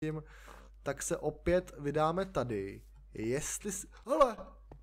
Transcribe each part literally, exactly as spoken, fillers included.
tak se opět vydáme tady. Jestli si... Hele!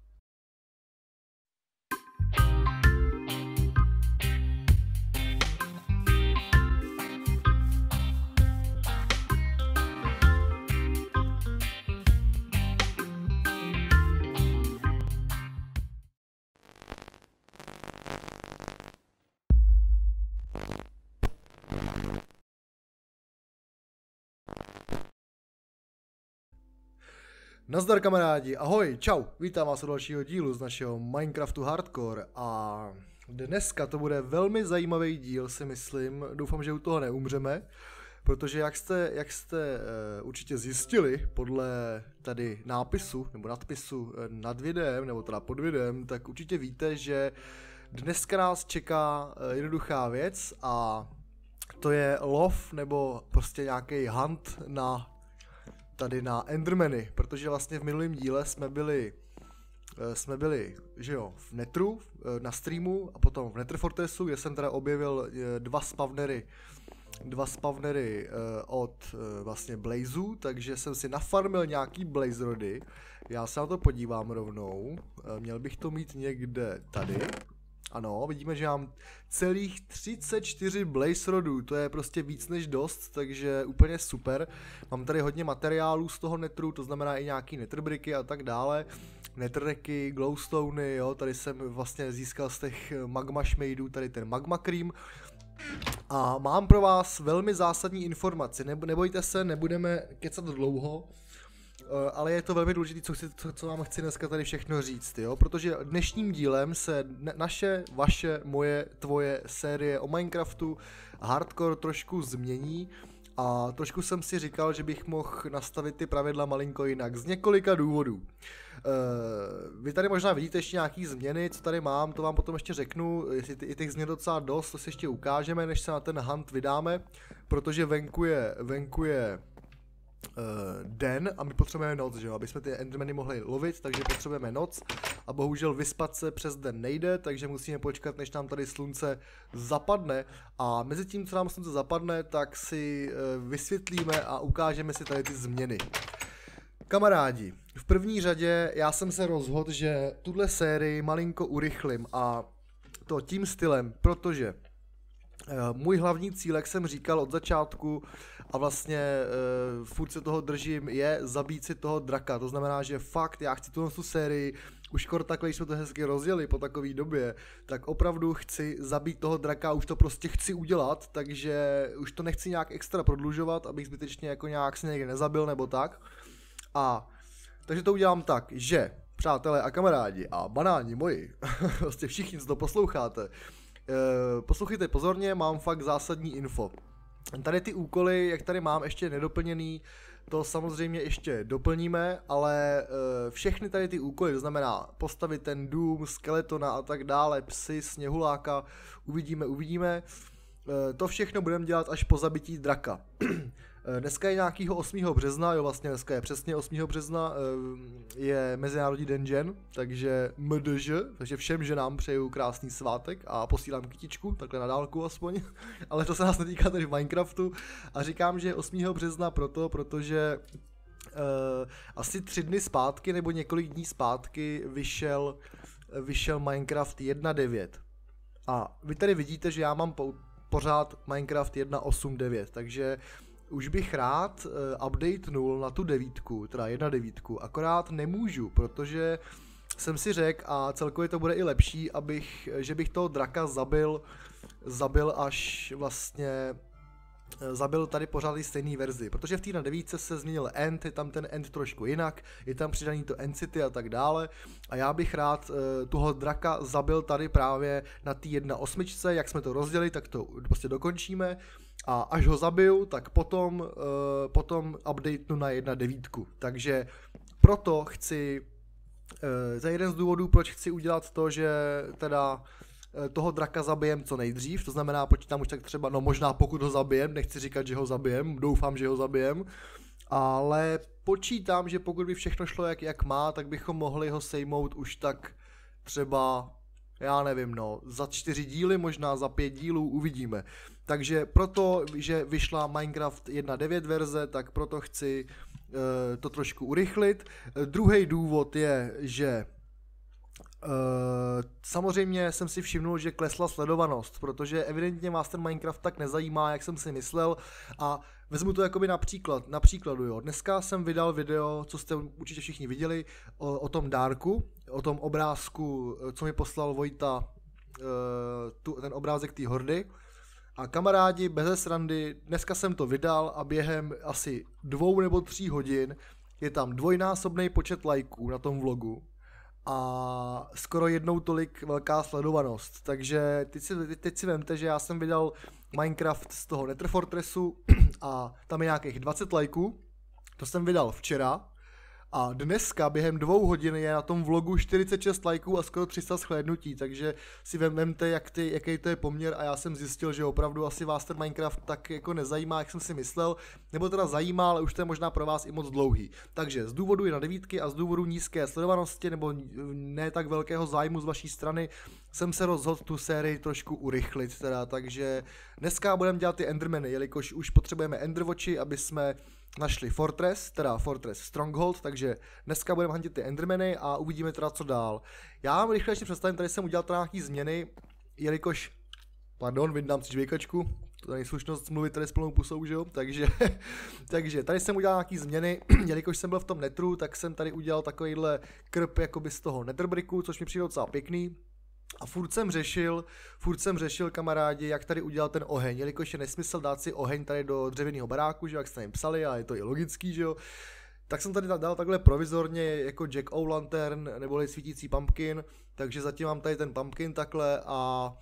Nazdar kamarádi, ahoj, čau, vítám vás u dalšího dílu z našeho Minecraftu Hardcore a dneska to bude velmi zajímavý díl, si myslím, doufám, že u toho neumřeme, protože jak jste, jak jste uh, určitě zjistili podle tady nápisu, nebo nadpisu nad videem, nebo teda pod videem, tak určitě víte, že dneska nás čeká uh, jednoduchá věc a to je lov, nebo prostě nějaký hunt na tady na Endermany, protože vlastně v minulém díle jsme byli, jsme byli, že jo, v Netru, na streamu a potom v Nether Fortressu, kde jsem teda objevil dva spawnery, dva spawnery od vlastně Blazu, takže jsem si nafarmil nějaký Blaze rody, já se na to podívám rovnou, měl bych to mít někde tady. Ano, vidíme, že mám celých třicet čtyři blaze rodů, to je prostě víc než dost, takže úplně super. Mám tady hodně materiálů z toho netru, to znamená i nějaký netherbricky a tak dále. Netherracky, glowstony, jo, tady jsem vlastně získal z těch magma šmejdů tady ten magma cream. A mám pro vás velmi zásadní informaci, nebojte se, nebudeme kecat dlouho. Ale je to velmi důležité, co, co, co vám chci dneska tady všechno říct, jo? Protože dnešním dílem se naše, vaše, moje, tvoje série o Minecraftu Hardcore trošku změní a trošku jsem si říkal, že bych mohl nastavit ty pravidla malinko jinak z několika důvodů. Uh, vy tady možná vidíte ještě nějaký změny, co tady mám, to vám potom ještě řeknu, jestli i těch změn docela dost, to si ještě ukážeme, než se na ten hunt vydáme, protože venku je, venku je Uh, den a my potřebujeme noc, že jo, aby jsme ty endermany mohli lovit, takže potřebujeme noc a bohužel vyspat se přes den nejde, takže musíme počkat, než nám tady slunce zapadne a mezi tím, co nám slunce zapadne, tak si uh, vysvětlíme a ukážeme si tady ty změny. Kamarádi, v první řadě já jsem se rozhodl, že tuhle sérii malinko urychlím a to tím stylem, protože můj hlavní cíl, jak jsem říkal od začátku a vlastně uh, furt se toho držím, je zabít si toho draka. To znamená, že fakt já chci tuhle tu sérii, už skoro takhle, když jsme to hezky rozjeli po takové době, tak opravdu chci zabít toho draka, už to prostě chci udělat, takže už to nechci nějak extra prodlužovat, abych zbytečně jako nějak se někde nezabil nebo tak. A takže to udělám tak, že přátelé a kamarádi a banáni moji, prostě všichni, co to posloucháte, Uh, poslouchejte pozorně, mám fakt zásadní info. Tady ty úkoly, jak tady mám ještě nedoplněný, to samozřejmě ještě doplníme, ale uh, všechny tady ty úkoly, to znamená postavit ten dům, skeletona a tak dále, psy, sněhuláka, uvidíme, uvidíme. Uh, to všechno budeme dělat až po zabití draka. Dneska je nějakýho osmého března, jo vlastně dneska je přesně osmého března, je Mezinárodní den žen, takže M D Ž, takže všem ženám přeju krásný svátek a posílám kytičku, takhle na dálku aspoň, ale to se nás netýká tady v Minecraftu a říkám, že je osmého března proto, protože uh, asi tři dny zpátky nebo několik dní zpátky vyšel, vyšel Minecraft jedna devět a vy tady vidíte, že já mám po, pořád Minecraft jedna osm devět, takže už bych rád uh, updatenul na tu devítku, teda jedna devítku, akorát nemůžu, protože jsem si řekl a celkově to bude i lepší, abych, že bych toho draka zabil, zabil až vlastně, uh, zabil tady pořád i stejný verzi, protože v té na devítce se změnil end, je tam ten end trošku jinak, je tam přidaný to end city a tak dále a já bych rád uh, toho draka zabil tady právě na té jedna osmičce, jak jsme to rozdělili, tak to prostě dokončíme. A až ho zabiju, tak potom, uh, potom updatenu na jedna devítku. Takže proto chci, uh, za jeden z důvodů, proč chci udělat to, že teda uh, toho draka zabijem co nejdřív, to znamená počítám už tak třeba, no možná pokud ho zabijem, nechci říkat, že ho zabijem, doufám, že ho zabijem, ale počítám, že pokud by všechno šlo jak, jak má, tak bychom mohli ho sejmout už tak třeba, já nevím no, za čtyři díly, možná za pět dílů, uvidíme. Takže proto, že vyšla Minecraft jedna tečka devět verze, tak proto chci uh, to trošku urychlit. Uh, druhý důvod je, že Uh, samozřejmě jsem si všimnul, že klesla sledovanost, protože evidentně vás ten Minecraft tak nezajímá, jak jsem si myslel, a vezmu to jakoby na příklad, na příkladu, jo. Dneska jsem vydal video, co jste určitě všichni viděli, o, o tom dárku, o tom obrázku, co mi poslal Vojta, uh, tu, ten obrázek té hordy. A kamarádi, beze srandy, dneska jsem to vydal a během asi dvou nebo tří hodin je tam dvojnásobný počet lajků na tom vlogu a skoro jednou tolik velká sledovanost. Takže teď si, teď si vemte, že já jsem vydal Minecraft z toho Nether Fortressu a tam je nějakých dvacet lajků. To jsem vydal včera a dneska během dvou hodin je na tom vlogu čtyřicet šest lajků a skoro tři sta shlédnutí, takže si vemte, jak ty, jaký to je poměr, a já jsem zjistil, že opravdu asi vás ten Minecraft tak jako nezajímá, jak jsem si myslel, nebo teda zajímá, ale už to je možná pro vás i moc dlouhý. Takže z důvodu jedna devítky a z důvodu nízké sledovanosti nebo ne tak velkého zájmu z vaší strany jsem se rozhodl tu sérii trošku urychlit teda, takže dneska budeme dělat ty Endermany, jelikož už potřebujeme Enderwatchy, aby jsme našli Fortress, teda Fortress Stronghold, takže dneska budeme hantit ty Endermany a uvidíme teda co dál. Já vám rychle ještě představím, tady jsem udělal teda nějaký změny, jelikož, pardon, vydám si žvěkačku, to není slušnost mluvit tady s plnou pusou, že jo, takže, takže tady jsem udělal nějaký změny, jelikož jsem byl v tom netru, tak jsem tady udělal takovýhle krb jakoby z toho netherbricku, což mi přijde docela pěkný. A furt jsem řešil, furt jsem řešil, kamarádi, jak tady udělat ten oheň, jelikož je nesmysl dát si oheň tady do dřevěného baráku, že jo, jak jste jim psali, a je to i logický, že jo. Tak jsem tady dal takhle provizorně jako Jack O'Lantern, neboli svítící pumpkin, takže zatím mám tady ten pumpkin takhle a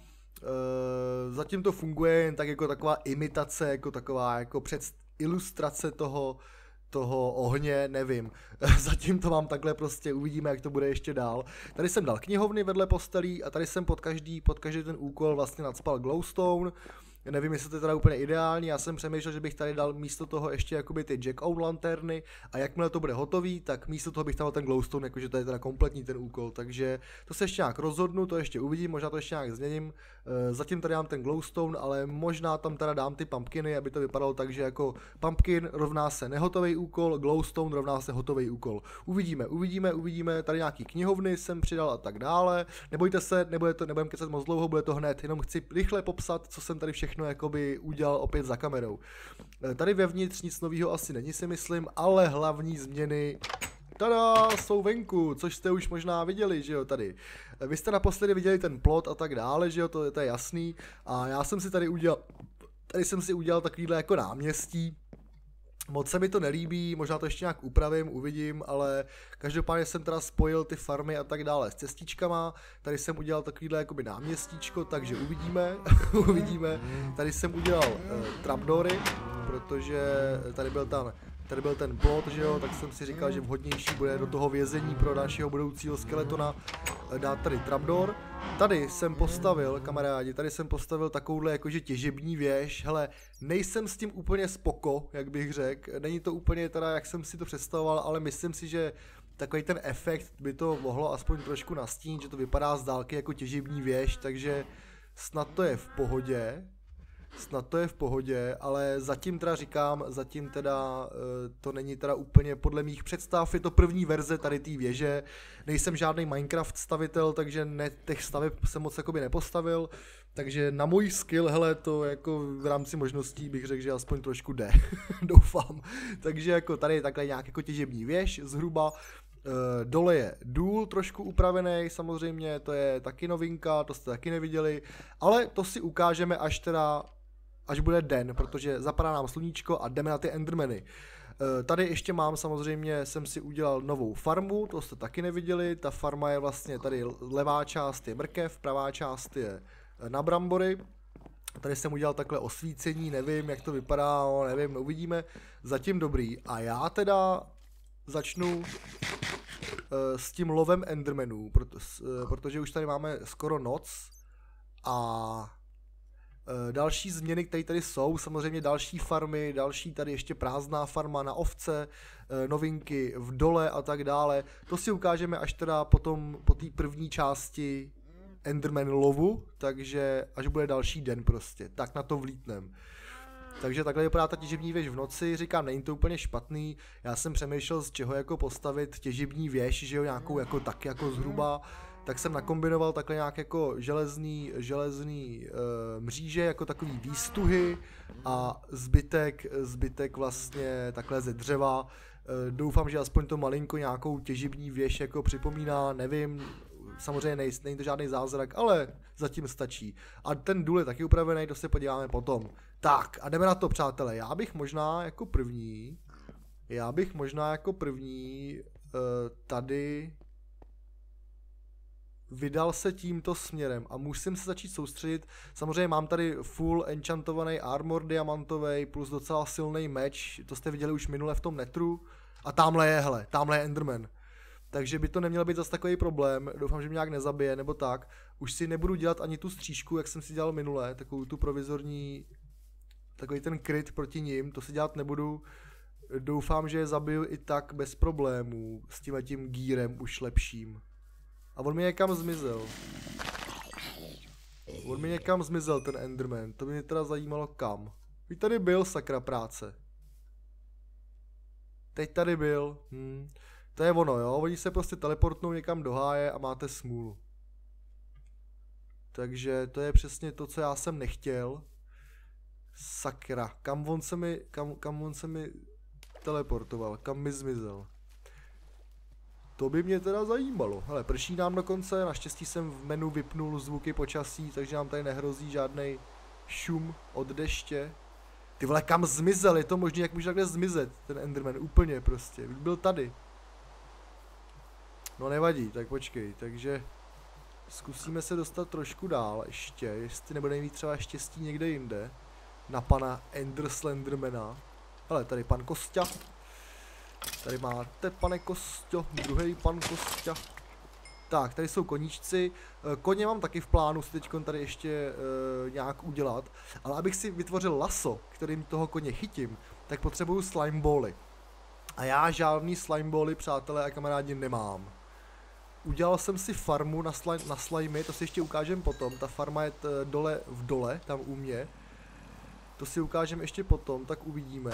e, zatím to funguje jen tak jako taková imitace, jako taková jako před ilustrace toho, toho ohně, nevím. Zatím to mám takhle, prostě uvidíme, jak to bude ještě dál. Tady jsem dal knihovny vedle postelí a tady jsem pod každý, pod každý ten úkol vlastně nacpal glowstone. Nevím, jestli to je teda úplně ideální, já jsem přemýšlel, že bych tady dal místo toho ještě jakoby ty Jack O'Lanterny a jakmile to bude hotový, tak místo toho bych tam dal ten glowstone, jakože to je teda kompletní ten úkol, takže to se ještě nějak rozhodnu, to ještě uvidím, možná to ještě nějak změním. Zatím tady dám ten glowstone, ale možná tam teda dám ty pumpkiny, aby to vypadalo tak, že jako pumpkin rovná se nehotový úkol, glowstone rovná se hotový úkol. Uvidíme, uvidíme, uvidíme, tady nějaký knihovny jsem přidal a tak dále. Nebojte se, nebude to, nebudem kecat moc dlouho, bude to hned, jenom chci rychle popsat, co jsem tady všechno jakoby udělal opět za kamerou. Tady vevnitř nic nového asi není, si myslím, ale hlavní změny, tada, jsou venku, což jste už možná viděli, že jo, tady. Vy jste naposledy viděli ten plot a tak dále, že jo, to, to je jasný. A já jsem si tady udělal, tady jsem si udělal takovýhle jako náměstí. Moc se mi to nelíbí, možná to ještě nějak upravím, uvidím, ale každopádně jsem teda spojil ty farmy a tak dále s cestičkama. Tady jsem udělal takovýhle jakoby náměstíčko, takže uvidíme, uvidíme. Tady jsem udělal uh, trapdory, protože tady byl ten, tady byl ten plot, že jo, tak jsem si říkal, že vhodnější bude do toho vězení pro našeho budoucího skeletona dát tady trapdoor. Tady jsem postavil, kamarádi, tady jsem postavil takovouhle jakože těžební věž, hele, nejsem s tím úplně spoko, jak bych řekl, není to úplně teda, jak jsem si to představoval, ale myslím si, že takový ten efekt by to mohlo aspoň trošku nastínit, že to vypadá z dálky jako těžební věž, takže snad to je v pohodě. Snad to je v pohodě, ale zatím teda říkám, zatím teda to není teda úplně podle mých představ, je to první verze tady té věže, nejsem žádný Minecraft stavitel, takže ne, těch staveb jsem moc jakoby nepostavil, takže na můj skill, hele, to jako v rámci možností bych řekl, že aspoň trošku jde, doufám, takže jako tady je takhle nějak jako těžební věž zhruba. Dole je důl trošku upravený, samozřejmě, to je taky novinka, to jste taky neviděli, ale to si ukážeme až teda, až bude den, protože zapadá nám sluníčko a jdeme na ty Endermany. Tady ještě mám, samozřejmě jsem si udělal novou farmu, to jste taky neviděli, ta farma je vlastně tady levá část je mrkev, pravá část je na brambory. Tady jsem udělal takhle osvícení, nevím jak to vypadá, no, nevím, no, uvidíme, zatím dobrý. A já teda začnu uh, s tím lovem Endermanů, proto, uh, protože už tady máme skoro noc a uh, další změny, které tady jsou, samozřejmě další farmy, další tady ještě prázdná farma na ovce, uh, novinky v dole a tak dále. To si ukážeme až teda potom po té první části Enderman lovu, takže až bude další den prostě, tak na to vlítnem. Takže takhle vypadá ta těžební věž v noci, říkám, není to úplně špatný, já jsem přemýšlel z čeho jako postavit těžební věž, že jo, nějakou jako tak jako zhruba, tak jsem nakombinoval takhle nějak jako železný, železný e, mříže, jako takový výstuhy a zbytek, zbytek vlastně takhle ze dřeva. E, doufám, že aspoň to malinko nějakou těžební věž jako připomíná, nevím, samozřejmě nej, není to žádný zázrak, ale zatím stačí. A ten důl je taky upravený, to se podíváme potom. Tak a jdeme na to, přátelé, já bych možná jako první, já bych možná jako první e, tady vydal se tímto směrem a musím se začít soustředit. Samozřejmě mám tady full enchantovaný armor diamantový plus docela silný meč, to jste viděli už minule v tom netru. A tamhle je, hele, tamhle je Enderman. Takže by to neměl být zase takový problém, doufám, že mě nějak nezabije nebo tak. Už si nebudu dělat ani tu střížku, jak jsem si dělal minule, takovou tu provizorní, takový ten kryt proti ním, to si dělat nebudu. Doufám, že je zabiju i tak bez problémů s tímhletím gírem už lepším. A on mi někam zmizel. On mi někam zmizel ten Enderman, to by mě teda zajímalo kam. Teď tady byl, sakra práce. Teď tady byl, hm. To je ono, jo, oni se prostě teleportnou někam do háje a máte smůlu. Takže to je přesně to, co já jsem nechtěl. Sakra, kam on se mi, kam, kam on se mi teleportoval, kam mi zmizel. To by mě teda zajímalo. Hele, prší nám dokonce, naštěstí jsem v menu vypnul zvuky počasí, takže nám tady nehrozí žádný šum od deště. Ty vole, kam zmizel, je to možné, jak může takhle zmizet, ten Enderman, úplně prostě, byl tady. No nevadí, tak počkej, takže zkusíme se dostat trošku dál ještě, jestli nebudeme mít třeba štěstí někde jinde. Na pana Ender Slendermana. Hele, tady pan Kosťa. Tady máte, pane Kosťo, druhý pan Kosťa. Tak, tady jsou koníčci. Koně mám taky v plánu si teď tady ještě uh, nějak udělat. Ale abych si vytvořil laso, kterým toho koně chytím, tak potřebuju slime bally. A já žádný slime bally, přátelé a kamarádi, nemám. Udělal jsem si farmu na, slime, na slimy, to si ještě ukážem potom. Ta farma je dole v dole, tam u mě. To si ukážem ještě potom, tak uvidíme.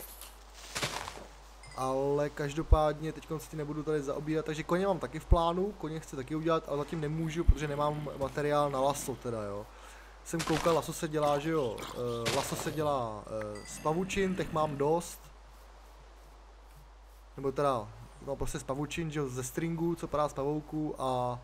Ale každopádně teď si nebudu tady zaobírat, takže koně mám taky v plánu, koně chci taky udělat, ale zatím nemůžu, protože nemám materiál na laso teda, jo. Jsem koukal, laso se dělá, že jo, uh, laso se dělá uh, z pavučin, těch mám dost. Nebo teda, no prostě z pavučin, že jo, ze stringů, co padá z pavouků a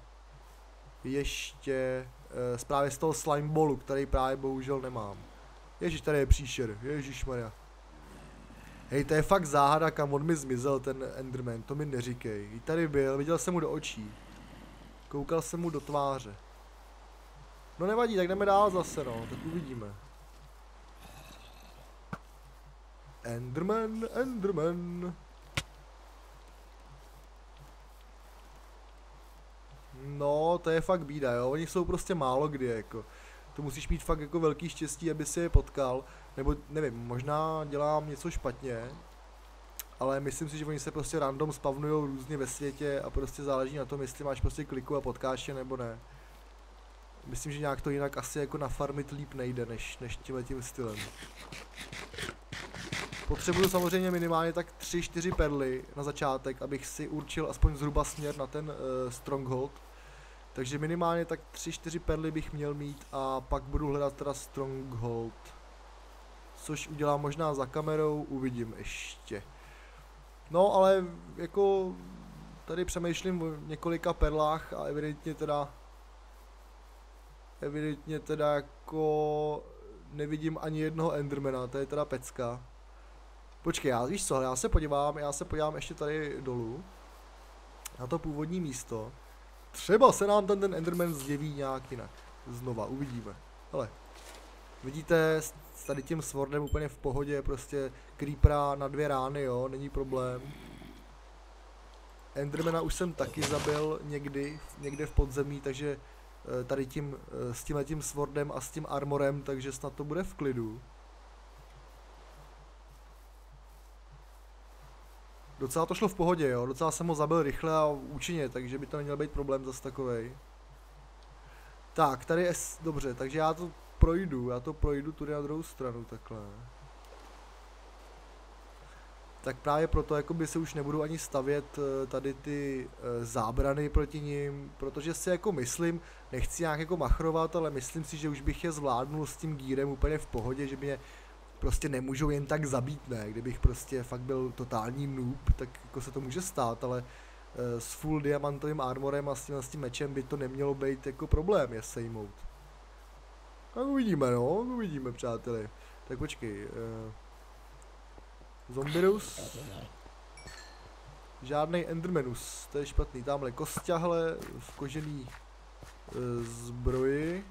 ještě uh, právě z toho slime ballu, který právě bohužel nemám. Ježíš, tady je příšer, ježišmarja. Hej, to je fakt záhada, kam on mi zmizel, ten Enderman, to mi neříkej. I tady byl, viděl jsem mu do očí. Koukal jsem mu do tváře. No nevadí, tak jdeme dál zase, no, tak uvidíme. Enderman, Enderman. No, to je fakt bída, jo, oni jsou prostě málo kdy, jako. To musíš mít fakt jako velký štěstí, aby si je potkal. Nebo nevím, možná dělám něco špatně, ale myslím si, že oni se prostě random spavnujou různě ve světě a prostě záleží na tom, jestli máš prostě kliku a potkáš je nebo ne. Myslím, že nějak to jinak asi jako nafarmit líp nejde, než, než tímhletím stylem. Potřebuju samozřejmě minimálně tak tři čtyři perly na začátek, abych si určil aspoň zhruba směr na ten uh, stronghold. Takže minimálně tak tři čtyři perly bych měl mít a pak budu hledat teda stronghold. Což udělám možná za kamerou, uvidím ještě. No ale jako tady přemýšlím o několika perlách a evidentně teda evidentně teda jako nevidím ani jednoho Endermana, to je teda pecka. Počkej, já víš co, já se podívám, já se podívám ještě tady dolů na to původní místo. Třeba se nám ten, ten Enderman zjeví nějak jinak. Znova, uvidíme. Hele, vidíte, s tady tím swordem úplně v pohodě, prostě creepera na dvě rány, jo, není problém. Endermana už jsem taky zabil někdy, někde v podzemí, takže tady tím, s tímhletím swordem a s tím armorem, takže snad to bude v klidu. Docela to šlo v pohodě, jo, docela jsem ho zabil rychle a účinně, takže by to neměl být problém zase takovej. Tak, tady je, dobře, takže já to projdu, já to projdu tudy na druhou stranu, takhle. Tak právě proto jakoby se už nebudu ani stavět tady ty zábrany proti nim, protože si jako myslím, nechci nějak jako machrovat, ale myslím si, že už bych je zvládnul s tím gírem úplně v pohodě, že mě prostě nemůžou jen tak zabít, ne, kdybych prostě fakt byl totální noob, tak jako se to může stát, ale s full diamantovým armorem a s tím, s tím mečem by to nemělo být jako problém je sejmout. Tak uvidíme, no, uvidíme, přáteli. Tak počkej. Uh, Zombirus. Žádnej Endermanus, to je špatný. Tamhle kosťahle v kožený uh, zbroji.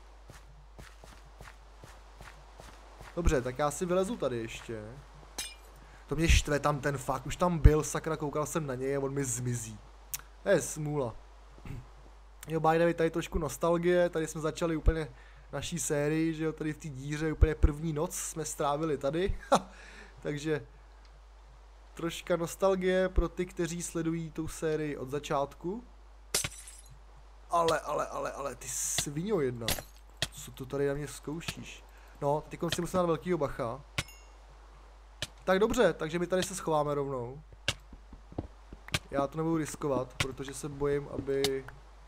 Dobře, tak já si vylezu tady ještě. To mě štve tam ten fakt, už tam byl, sakra, koukal jsem na něj a on mi zmizí. To je smůla. Jo, by the way, tady trošku nostalgie, tady jsme začali úplně naší sérii, že jo, tady v té díře úplně první noc jsme strávili tady. Takže troška nostalgie pro ty, kteří sledují tu sérii od začátku. Ale, ale, ale, ale, ty sviňo jedna. Co to tady na mě zkoušíš? No, teď si musím dát velkýho bacha. Tak dobře, takže my tady se schováme rovnou. Já to nebudu riskovat, protože se bojím, aby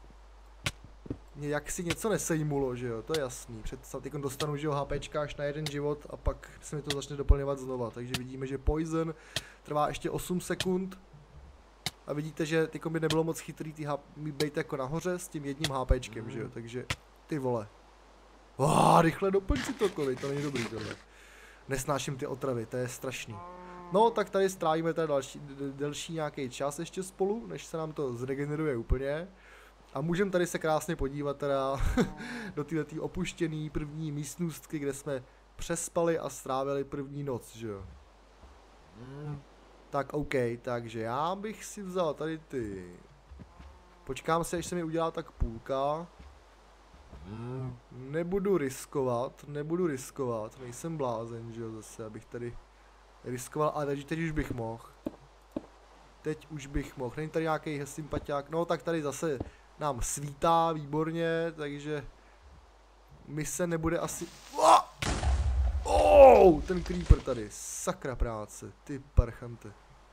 mě jaksi něco nesejmulo, že jo, to je jasný. Před teď dostanu, že jo, HPčka až na jeden život a pak se mi to začne doplňovat znova. Takže vidíme, že poison trvá ještě osm sekund. A vidíte, že teď by nebylo moc chytrý tý být jako nahoře s tím jedním HPčkem, mm. že jo, takže ty vole. Váh, rychle doplň si to, kolik, to není dobrý tohle. Nesnáším ty otravy, to je strašný. No, tak tady strávíme tady další, delší nějaký čas ještě spolu, než se nám to zregeneruje úplně. A můžeme tady se krásně podívat teda do této opuštěné první místnostky, kde jsme přespali a strávili první noc, že jo. Mm. Tak OK, takže já bych si vzal tady ty... Počkám se, až se mi udělá tak půlka. Mm. Nebudu riskovat, nebudu riskovat, nejsem blázen, že jo, zase, abych tady riskoval, ale teď, teď už bych mohl. Teď už bych mohl, není tady nějaký sympatiák, no tak tady zase nám svítá výborně, takže mise nebude asi... Oh, ten creeper tady, sakra práce, ty parchante.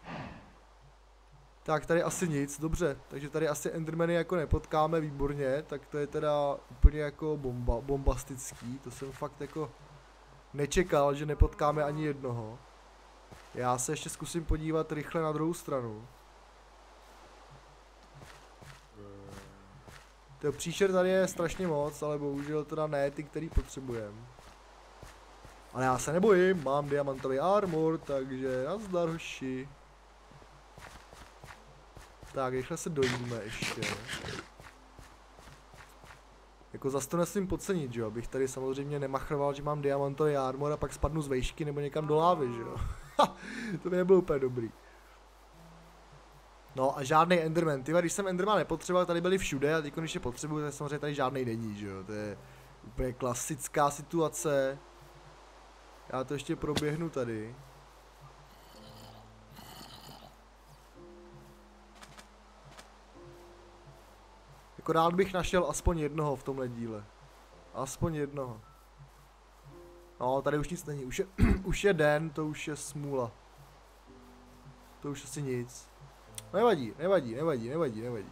Tak tady asi nic, dobře, takže tady asi endermany jako nepotkáme výborně, tak to je teda úplně jako bomba, bombastický, to jsem fakt jako nečekal, že nepotkáme ani jednoho. Já se ještě zkusím podívat rychle na druhou stranu. To příšer tady je strašně moc, ale bohužel teda ne ty, který potřebujeme. Ale já se nebojím, mám diamantový armor, takže nazdar hoši. Tak, rychle se dojíme ještě. Jako zase to nesmím podcenit, že jo, abych tady samozřejmě nemachroval, že mám diamantový armor a pak spadnu z vejšky nebo někam do lávy, že jo. To by nebylo úplně dobrý. No a žádný enderman, tyhle, když jsem enderman nepotřeboval, tady byli všude a teď když je potřebuji, tak samozřejmě tady žádný není, že jo, to je úplně klasická situace. Já to ještě proběhnu tady. Jako rád bych našel aspoň jednoho v tomhle díle. Aspoň jednoho. No, tady už nic není. Už je, už je den, to už je smůla. To už asi nic. Nevadí, nevadí, nevadí, nevadí, nevadí.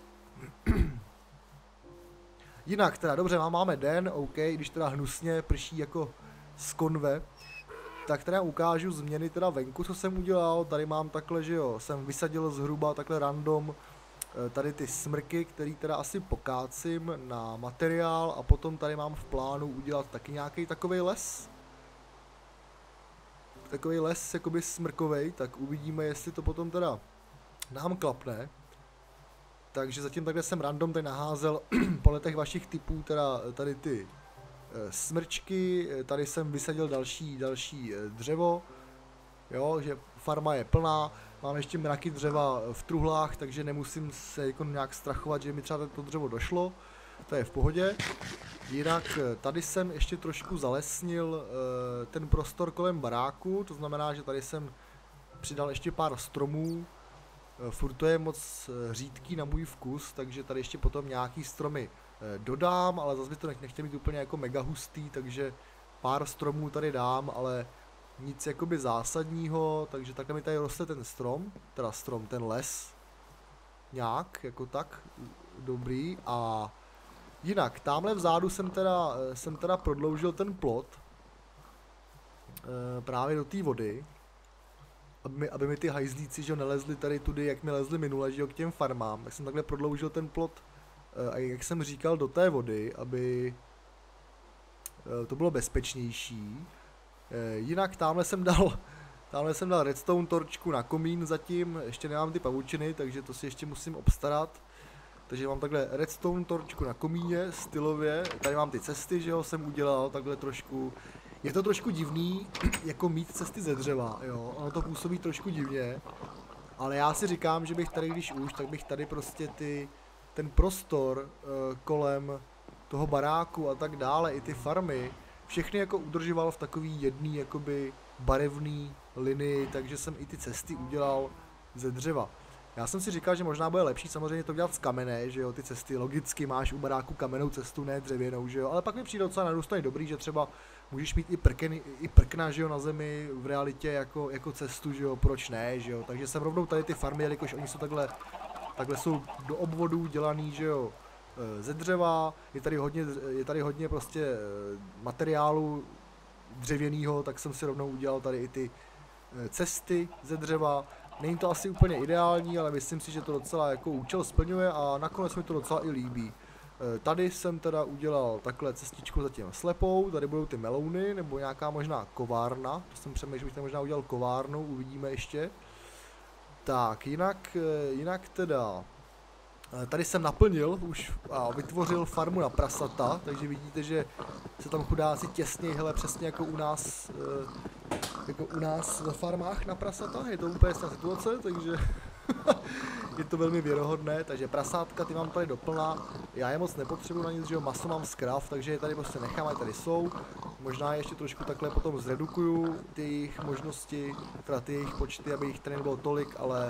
Jinak teda, dobře, máme den, OK, když teda hnusně prší jako z konve. Tak teda ukážu změny teda venku, co jsem udělal. Tady mám takhle, že jo, jsem vysadil zhruba takhle random tady ty smrky, který teda asi pokácím na materiál a potom tady mám v plánu udělat taky nějaký takovej les. Takový les jakoby smrkovej, tak uvidíme, jestli to potom teda nám klapne. Takže zatím takhle jsem random tady naházel podle těch vašich typů teda tady ty e, smrčky, tady jsem vysadil další, další e, dřevo. Jo, že farma je plná, mám ještě mraky dřeva v truhlách, takže nemusím se jako nějak strachovat, že mi třeba to dřevo došlo. To je v pohodě. Jinak tady jsem ještě trošku zalesnil e, ten prostor kolem baráku, to znamená, že tady jsem přidal ještě pár stromů. E, furt to je moc řídký na můj vkus, takže tady ještě potom nějaký stromy dodám, ale zase by to nechtěl mít úplně jako mega hustý, takže pár stromů tady dám, ale nic jakoby zásadního, takže takhle mi tady roste ten strom, teda strom, ten les, nějak, jako tak, dobrý. A jinak, tamhle vzadu jsem teda, jsem teda prodloužil ten plot, e, právě do té vody, aby mi, aby mi ty hajzlíci, že nelezli tady tudy, jak mi lezli minule, že jo, k těm farmám, tak jsem takhle prodloužil ten plot, e, jak jsem říkal, do té vody, aby e, to bylo bezpečnější. E, jinak tamhle jsem dal, tamhle jsem dal redstone torčku na komín zatím, ještě nemám ty pavučiny, takže to si ještě musím obstarat. Takže mám takhle redstone torčku na komíně, stylově, tady mám ty cesty, že jo, jsem udělal takhle trošku. Je to trošku divný, jako mít cesty ze dřeva, jo, ono to působí trošku divně, ale já si říkám, že bych tady, když už, tak bych tady prostě ty, ten prostor uh, kolem toho baráku a tak dále, i ty farmy, všechny jako udržoval v takový jedný, jakoby barevný linii, takže jsem i ty cesty udělal ze dřeva. Já jsem si říkal, že možná bude lepší samozřejmě to dělat z kamene, že jo, ty cesty, logicky máš u baráku kamennou cestu, ne dřevěnou, že jo, ale pak mi přijde docela na druhou stranu dobrý, že třeba můžeš mít i, prkeny, i prkna, že jo, na zemi v realitě jako, jako cestu, že jo, proč ne, že jo, takže jsem rovnou tady ty farmy, jelikož oni jsou takhle, takhle jsou do obvodů dělaný, že jo, ze dřeva, je tady hodně, je tady hodně prostě materiálu dřevěného, tak jsem si rovnou udělal tady i ty cesty ze dřeva. Není to asi úplně ideální, ale myslím si, že to docela jako účel splňuje a nakonec mi to docela i líbí. Tady jsem teda udělal takhle cestičku zatím slepou, tady budou ty melouny, nebo nějaká možná kovárna, to jsem přemýšlel, že bych tam možná udělal kovárnu, uvidíme ještě. Tak, jinak, jinak teda, tady jsem naplnil už a vytvořil farmu na prasata, takže vidíte, že se tam chudáci těsnějí, hele, přesně jako u nás, jako u nás ve farmách na prasata, je to úplně stejná situace, takže je to velmi věrohodné, takže prasátka ty mám tady doplná, já je moc nepotřebuji na nic, že jo, maso mám z krav, takže je tady prostě nechám, ať tady jsou, možná ještě trošku takhle potom zredukuju ty jejich možnosti, teda ty jejich počty, aby jich tady nebylo tolik, ale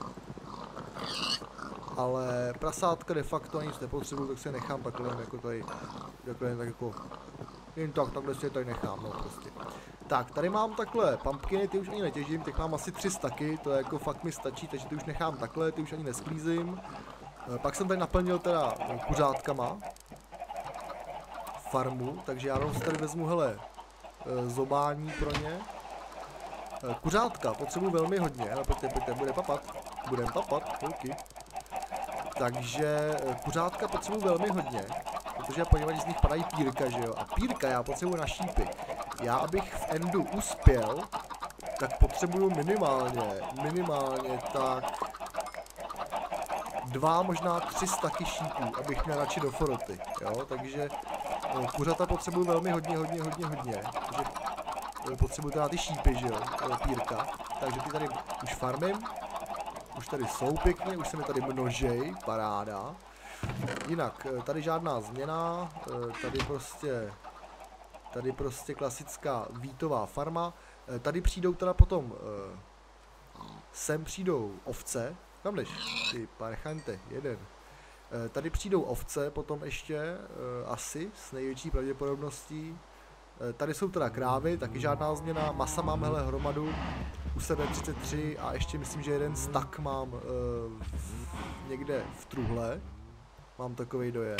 ale prasátka de facto ani nic nepotřebuji, tak si je nechám takhle jako tady, takhle tak jako, jen tak, takhle si je tady nechám, no prostě. Tak, tady mám takhle pumpkiny, ty už ani netěžím, těch mám asi tři staky, to je jako fakt mi stačí, takže ty už nechám takhle, ty už ani nesklízím. Pak jsem tady naplnil teda kuřátkama farmu, takže já si tady vezmu, hele, zobání pro ně. Kuřátka potřebuji velmi hodně, ale pojďte, pojďte, bude papat, budem papat, holky. Takže kuřátka potřebuji velmi hodně, protože poněvadž z nich padají pírka, že jo, a pírka já potřebuji na šípy. Já abych v endu uspěl, tak potřebuju minimálně, minimálně tak dva, možná tři staky šípů, abych měl radši do foroty, jo, takže kuřata potřebuju velmi hodně, hodně, hodně, hodně, takže potřebuju teda ty šípy, že jo, pírka, takže ty tady už farmím, už tady jsou pěkně, už se mi tady množej, paráda. Jinak, tady žádná změna, tady prostě, tady prostě klasická vítová farma, tady přijdou teda potom, sem přijdou ovce, kam jdeš, ty parchante, jeden. Tady přijdou ovce potom ještě, asi, s největší pravděpodobností. Tady jsou teda krávy, taky žádná změna, masa mám hele hromadu, u sebe třicet tři a ještě myslím, že jeden stak mám uh, v, někde v truhle, mám takovej dojem.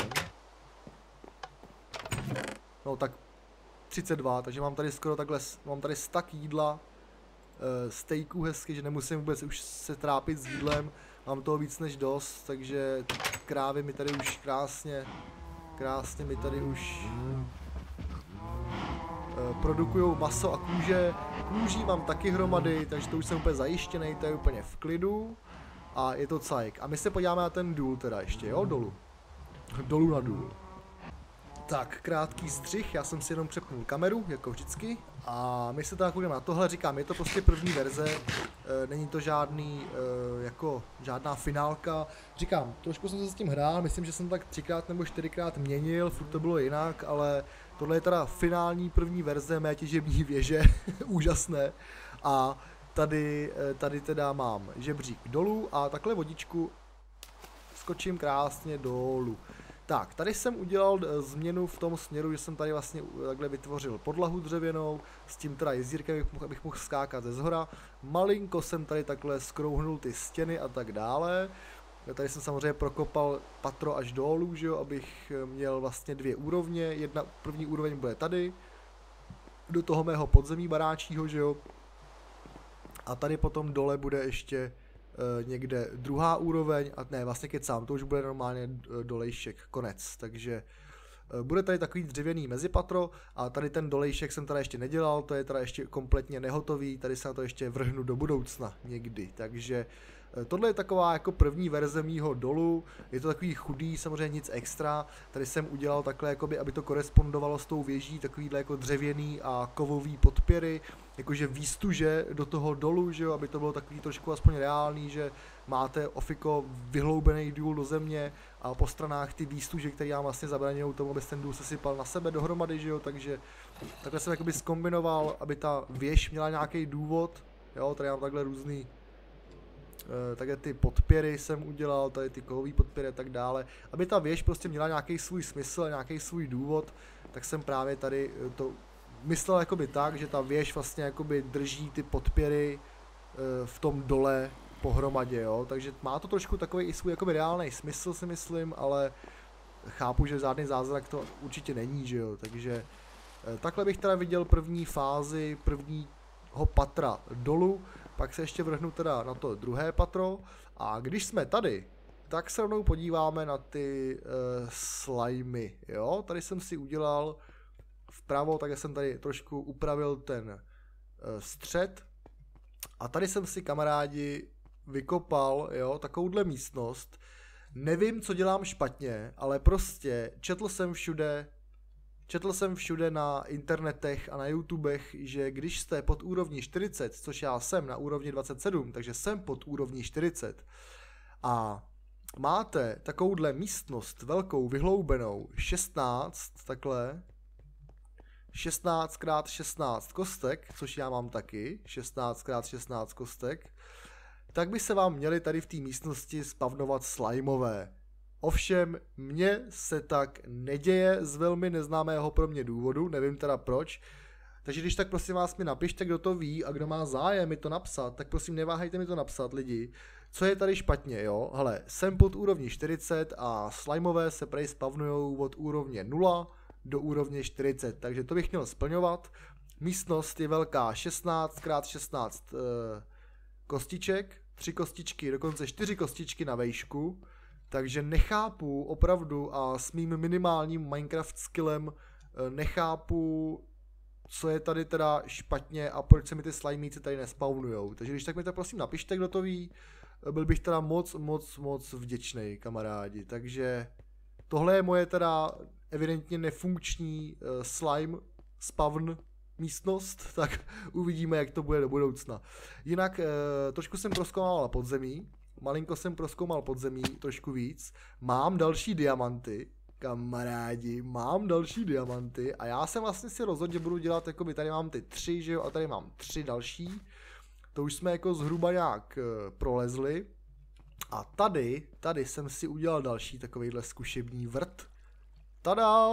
No tak třicet dva, takže mám tady skoro takhle, mám tady stak jídla, uh, steaků hezky, že nemusím vůbec už se trápit s jídlem, mám toho víc než dost, takže krávy mi tady už krásně, krásně mi tady už produkují maso a kůže. Kůží mám taky hromady, takže to už jsem úplně zajištěný, to je úplně v klidu. A je to cajk. A my se podíváme na ten důl teda ještě, jo, dolů. Dolů na důl. Tak, krátký střih, já jsem si jenom přepnul kameru, jako vždycky. A my se teda koukneme na tohle, říkám, je to prostě první verze, e, není to žádný, e, jako, žádná finálka. Říkám, trošku jsem se s tím hrál, myslím, že jsem tak třikrát nebo čtyřikrát měnil, furt to bylo jinak, ale tohle je teda finální první verze mé těžební věže, úžasné. A tady, tady teda mám žebřík dolů a takhle vodičku skočím krásně dolů. Tak, tady jsem udělal změnu v tom směru, že jsem tady vlastně takhle vytvořil podlahu dřevěnou, s tím teda jezdírkem, abych mohl, abych mohl skákat ze zhora. Malinko jsem tady takhle skrouhnul ty stěny a tak dále. Tady jsem samozřejmě prokopal patro až dolů, že jo, abych měl vlastně dvě úrovně. Jedna první úroveň bude tady, do toho mého podzemí baráčího, že jo. A tady potom dole bude ještě e, někde druhá úroveň, a ne, vlastně kecám, to už bude normálně dolejšek, konec, takže e, bude tady takový dřevěný mezipatro a tady ten dolejšek jsem teda ještě nedělal, to je teda ještě kompletně nehotový, tady se na to ještě vrhnu do budoucna někdy, takže e, tohle je taková jako první verze mýho dolu, je to takový chudý, samozřejmě nic extra, tady jsem udělal takhle, jakoby, aby to korespondovalo s tou věží, takovýhle jako dřevěný a kovový podpěry, jakože výstuže do toho dolu, že jo, aby to bylo takový trošku aspoň reálný, že máte ofiko vyhloubený důl do země a po stranách ty výstuže, které vám vlastně zabraňují tomu, aby ten důl se sypal na sebe dohromady, že jo, takže takhle jsem jakoby zkombinoval, aby ta věž měla nějaký důvod, jo, tady mám takhle různý, e, také ty podpěry jsem udělal, tady ty kovový podpěry a tak dále, aby ta věž prostě měla nějaký svůj smysl, nějaký svůj důvod, tak jsem právě tady to myslel jakoby tak, že ta věž vlastně jakoby drží ty podpěry e, v tom dole pohromadě, jo, takže má to trošku takový i svůj jakoby reálný smysl, si myslím, ale chápu, že žádný zázrak to určitě není, že jo, takže e, takhle bych teda viděl první fázi prvního patra dolů, pak se ještě vrhnu teda na to druhé patro a když jsme tady, tak se rovnou podíváme na ty e, slimy, jo, tady jsem si udělal vpravo, tak jsem tady trošku upravil ten uh, střed a tady jsem si, kamarádi, vykopal, jo, takovouhle místnost. Nevím, co dělám špatně, ale prostě četl jsem všude, četl jsem všude na internetech a na YouTubech, že když jste pod úrovní čtyřicet, což já jsem na úrovni dvacet sedm, takže jsem pod úrovní čtyřicet a máte takovouhle místnost velkou, vyhloubenou, šestnáct, takhle, šestnáct krát šestnáct kostek, což já mám taky, šestnáct krát šestnáct kostek, tak by se vám měly tady v té místnosti spavnovat slimeové. Ovšem, mně se tak neděje z velmi neznámého pro mě důvodu, nevím teda proč, takže když tak prosím vás mi napište, kdo to ví a kdo má zájem mi to napsat, tak prosím neváhejte mi to napsat, lidi, co je tady špatně, jo, hele, jsem pod úrovní čtyřicet a slimeové se prej spavnujou od úrovně nula, do úrovně čtyřicet, takže to bych měl splňovat. Místnost je velká šestnáct krát šestnáct e, kostiček, tři kostičky, dokonce čtyři kostičky na vejšku, takže nechápu opravdu a s mým minimálním Minecraft skillem e, nechápu, co je tady teda špatně a proč se mi ty slimíci tady nespawnujou. Takže když tak mi to prosím napište, kdo to ví, byl bych teda moc, moc, moc vděčný, kamarádi, takže tohle je moje teda evidentně nefunkční uh, slime spawn místnost, tak uvidíme, jak to bude do budoucna. Jinak uh, trošku jsem prozkoumal podzemí, malinko jsem prozkoumal podzemí, trošku víc. Mám další diamanty, kamarádi, mám další diamanty a já jsem vlastně si rozhodl, že budu dělat, jakoby tady mám ty tři, že jo, a tady mám tři další. To už jsme jako zhruba nějak uh, prolezli. A tady, tady jsem si udělal další takovejhle zkušební vrt. Tada!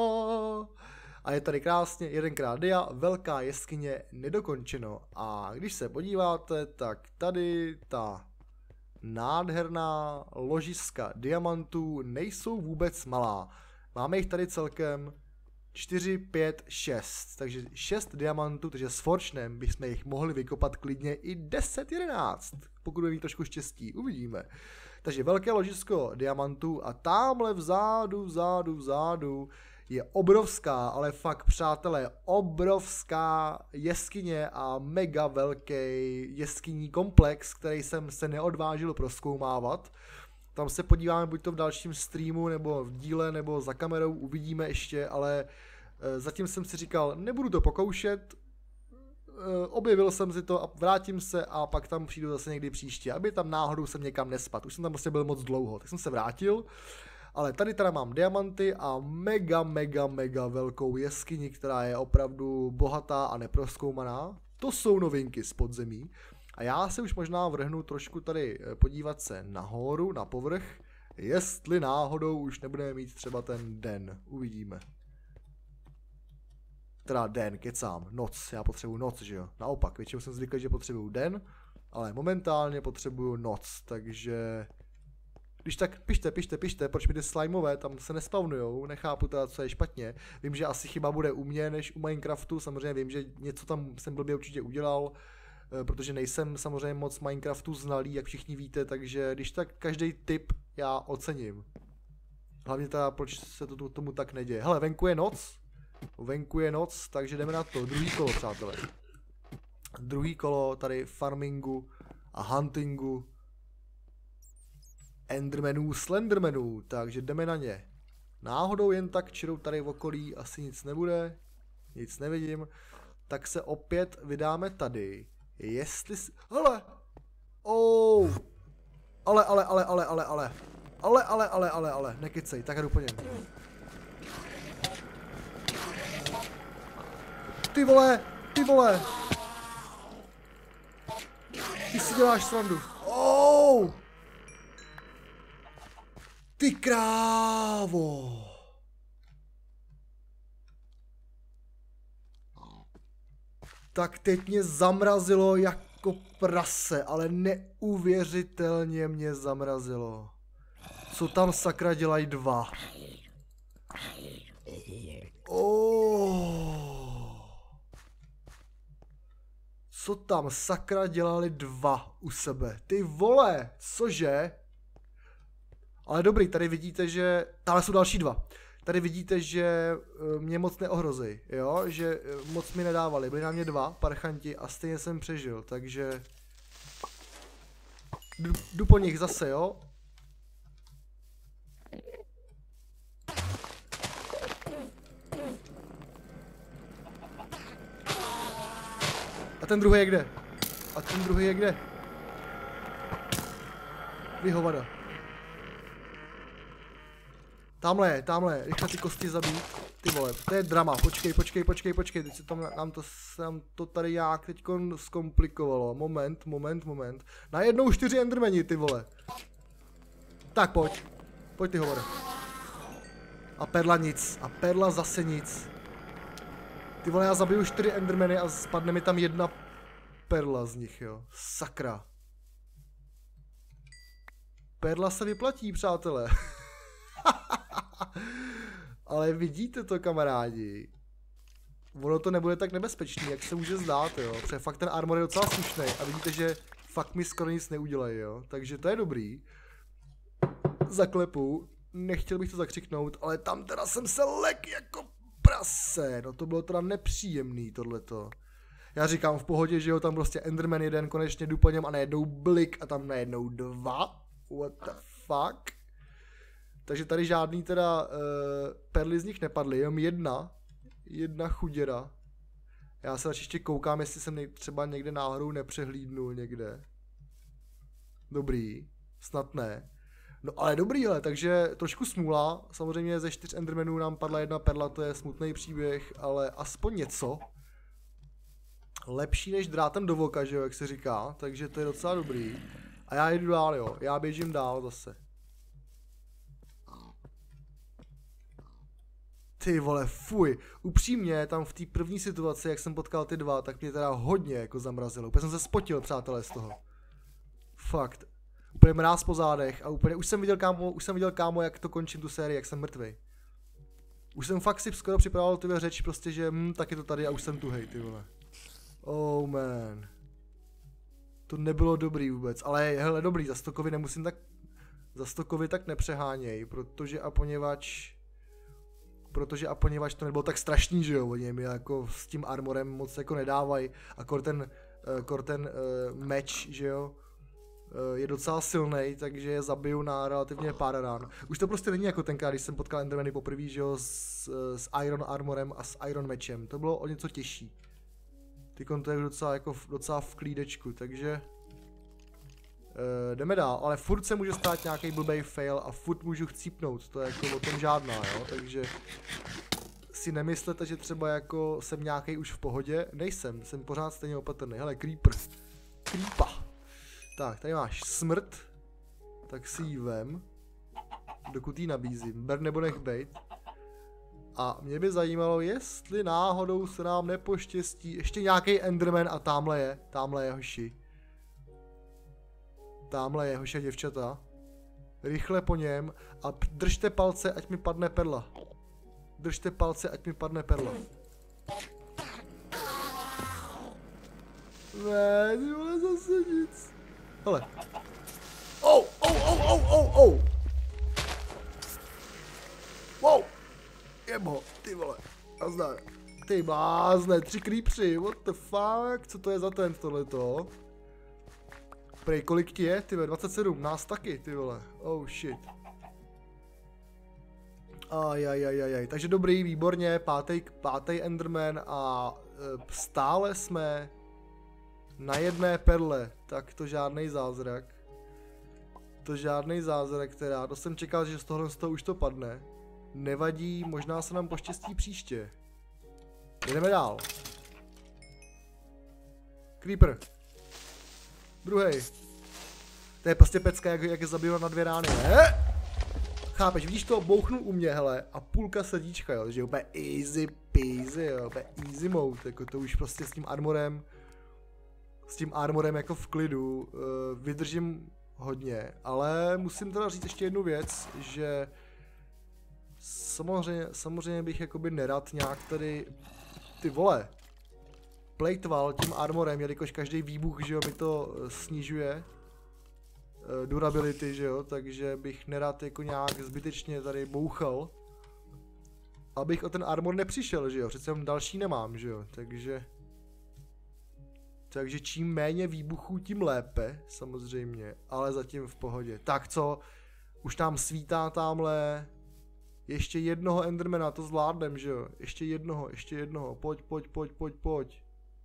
A je tady krásně jedenkrát dia, velká jeskyně, nedokončeno. A když se podíváte, tak tady ta nádherná ložiska diamantů nejsou vůbec malá. Máme jich tady celkem čtyři, pět, šest. Takže šest diamantů, takže s Fortunem bychom jich mohli vykopat klidně i deset, jedenáct. Pokud budeme mít trošku štěstí, uvidíme. Takže velké ložisko diamantů a tamhle vzadu, vzadu, vzadu je obrovská, ale fakt přátelé, obrovská jeskyně a mega velký jeskyní komplex, který jsem se neodvážil prozkoumávat. Tam se podíváme buď to v dalším streamu, nebo v díle, nebo za kamerou, uvidíme ještě, ale e, zatím jsem si říkal, nebudu to pokoušet, e, objevil jsem si to a vrátím se a pak tam přijdu zase někdy příště, aby tam náhodou jsem někam nespadl, už jsem tam prostě byl moc dlouho, tak jsem se vrátil, ale tady teda mám diamanty a mega, mega, mega velkou jeskyni, která je opravdu bohatá a neprozkoumaná, to jsou novinky z podzemí. A já se už možná vrhnu trošku tady podívat se nahoru, na povrch, Jestli náhodou už nebudeme mít třeba ten den. Uvidíme. Teda den, kecám. Noc. Já potřebuju noc, že jo. Naopak, většinou jsem zvyklý, že potřebuju den, ale momentálně potřebuju noc, takže... Když tak pište, pište, pište, proč mi ty slimeové tam se nespavnujou, nechápu teda, co je špatně. Vím, že asi chyba bude u mě než u Minecraftu, samozřejmě vím, že něco tam jsem blbě určitě udělal, protože nejsem samozřejmě moc Minecraftu znalý, jak všichni víte, takže když tak každý tip já ocením. Hlavně teda, proč se to tomu tak neděje. Hele, venku je noc, venku je noc, takže jdeme na to, druhý kolo, přátelé. Druhý kolo tady farmingu a huntingu. Endermanů, Slendermanů, takže jdeme na ně. Náhodou jen tak čirou tady v okolí asi nic nebude, nic nevidím, tak se opět vydáme tady. Jestli si... Hele! Oh! Ale, ale, ale, ale, ale, ale. Ale, ale, ale, ale, ale, nekecej, tak jdu po něm. Ty vole, ty vole! Ty si děláš srandu. Oh! Ty krávo! Tak teď mě zamrazilo jako prase, ale neuvěřitelně mě zamrazilo. Co tam sakra dělají dva? Oh. Co tam sakra dělali dva u sebe? Ty vole, cože? Ale dobrý, tady vidíte, že... Tady jsou další dva. Tady vidíte, že mě moc neohrozí, jo? Že moc mi nedávali. Byli na mě dva parchanti a stejně jsem přežil, takže... Jdu, jdu po nich zase, jo? A ten druhý je kde? A ten druhý je kde? Vy hovada. Tamhle, tamhle, rychle ty kosti zabít. Ty vole, to je drama, počkej, počkej, počkej, počkej, teď se tam, nám to, nám to tady nějak teďkon zkomplikovalo. Moment, moment, moment. Najednou čtyři endermeni, ty vole. Tak pojď, pojď ty hovore. A perla nic, a perla zase nic. Ty vole, já zabiju čtyři endermeny a spadne mi tam jedna perla z nich, jo. Sakra. Perla se vyplatí, přátelé. Ale vidíte to, kamarádi. Ono to nebude tak nebezpečný, jak se může zdát, jo. Protože fakt ten armor je docela slušný a vidíte, že fakt mi skoro nic neudělají, jo. Takže to je dobrý. Zaklepu. Nechtěl bych to zakřiknout, ale tam teda jsem se lek jako prase. No to bylo teda nepříjemný, tohleto. Já říkám v pohodě, že jo, tam prostě Enderman jeden, konečně jdu po něm a najednou blik a tam najednou dva. What the fuck? Takže tady žádný teda uh, perly z nich nepadly, jenom jedna, jedna chuděra. Já se radši ještě koukám, jestli jsem nej- třeba někde náhodou nepřehlídnul někde. Dobrý, snad ne. No ale dobrý, hele, takže trošku smůla, samozřejmě ze čtyř endermanů nám padla jedna perla, to je smutný příběh, ale aspoň něco. Lepší než drátem do voka, že jo, jak se říká, takže to je docela dobrý. A já jdu dál, jo, já běžím dál zase. Ty vole, fuj, upřímně, tam v té první situaci, jak jsem potkal ty dva, tak mě teda hodně jako zamrazilo. Úplně jsem se spotil, přátelé, z toho. Fakt. Úplně mráz po zádech a úplně, už jsem viděl kámo, už jsem viděl kámo, jak to končím tu sérii, jak jsem mrtvej. Už jsem fakt si skoro připravoval tu řeč, prostě, že hm, tak je to tady a už jsem tuhej, ty vole. Oh man. To nebylo dobrý vůbec, ale hele, dobrý, za stokovi nemusím tak, za stokovi tak nepřeháněj, protože a poněvadž... Protože a poněvadž to nebylo tak strašný, že jo, oni mi jako s tím armorem moc jako nedávají, a kor ten, kor ten uh, meč, že jo, uh, je docela silnej, takže je zabiju na relativně pár rán. Už to prostě není jako tenkrát, když jsem potkal endermany poprvé, že jo, s, s iron armorem a s iron mečem, to bylo o něco těžší. Tykon to je docela jako docela v klídečku, takže... Uh, jdeme dál, ale furt se může stát nějaký blbej fail a furt můžu chcípnout, to je jako o tom žádná, jo, takže si nemyslete, že třeba jako jsem nějaký už v pohodě, nejsem, jsem pořád stejně opatrný, hele, creeper, creepa, tak, tady máš smrt, tak si ji vem, dokud jí nabízím. Ber nebo nech bejt. A mě by zajímalo, jestli náhodou se nám nepoštěstí. Ještě nějaký Enderman a tamhle je. Tamhle je hoši. Tamhle je hoši a děvčata. Rychle po něm a držte palce, ať mi padne perla. Držte palce, ať mi padne perla. Ne, ty vole, zase nic. Hele. Oh, oh, oh, oh, oh, oh. Wow. Jebo, ty vole. Nazdar. Ty blázne, tři creepři, what the fuck, co to je za ten tohleto? Prej, kolik ti je, ty vole, dvacet sedm, nás taky, ty vole, oh shit. Ajajajajaj, takže dobrý, výborně, pátý, pátý Enderman a e, stále jsme na jedné perle, tak to žádnej zázrak. To žádnej zázrak teda, to jsem čekal, že z tohle z toho už to padne. Nevadí, možná se nám poštěstí příště. Jdeme dál. Creeper. Druhej. To je prostě pecka, jak, jak je zabila na dvě rány, ne? Chápeš, vidíš to, bouchnu u mě, hele, a půlka srdíčka, jo, že úplně easy peasy, jo, úplně easy mode, jako to už prostě s tím armorem, s tím armorem jako v klidu, uh, vydržím hodně, ale musím teda říct ještě jednu věc, že samozřejmě, samozřejmě bych jakoby nerad nějak tady, ty vole, plejtval tím armorem, jelikož každý výbuch, že jo, mi to snižuje uh, durability, že jo, takže bych nerad jako nějak zbytečně tady bouchal, abych o ten armor nepřišel, že jo, přece další nemám, že jo, takže takže čím méně výbuchů, tím lépe, samozřejmě, ale zatím v pohodě. Tak co, už nám svítá tamhle, ještě jednoho Endermana, to zvládnem, že jo, ještě jednoho, ještě jednoho, pojď, pojď, pojď, pojď, pojď.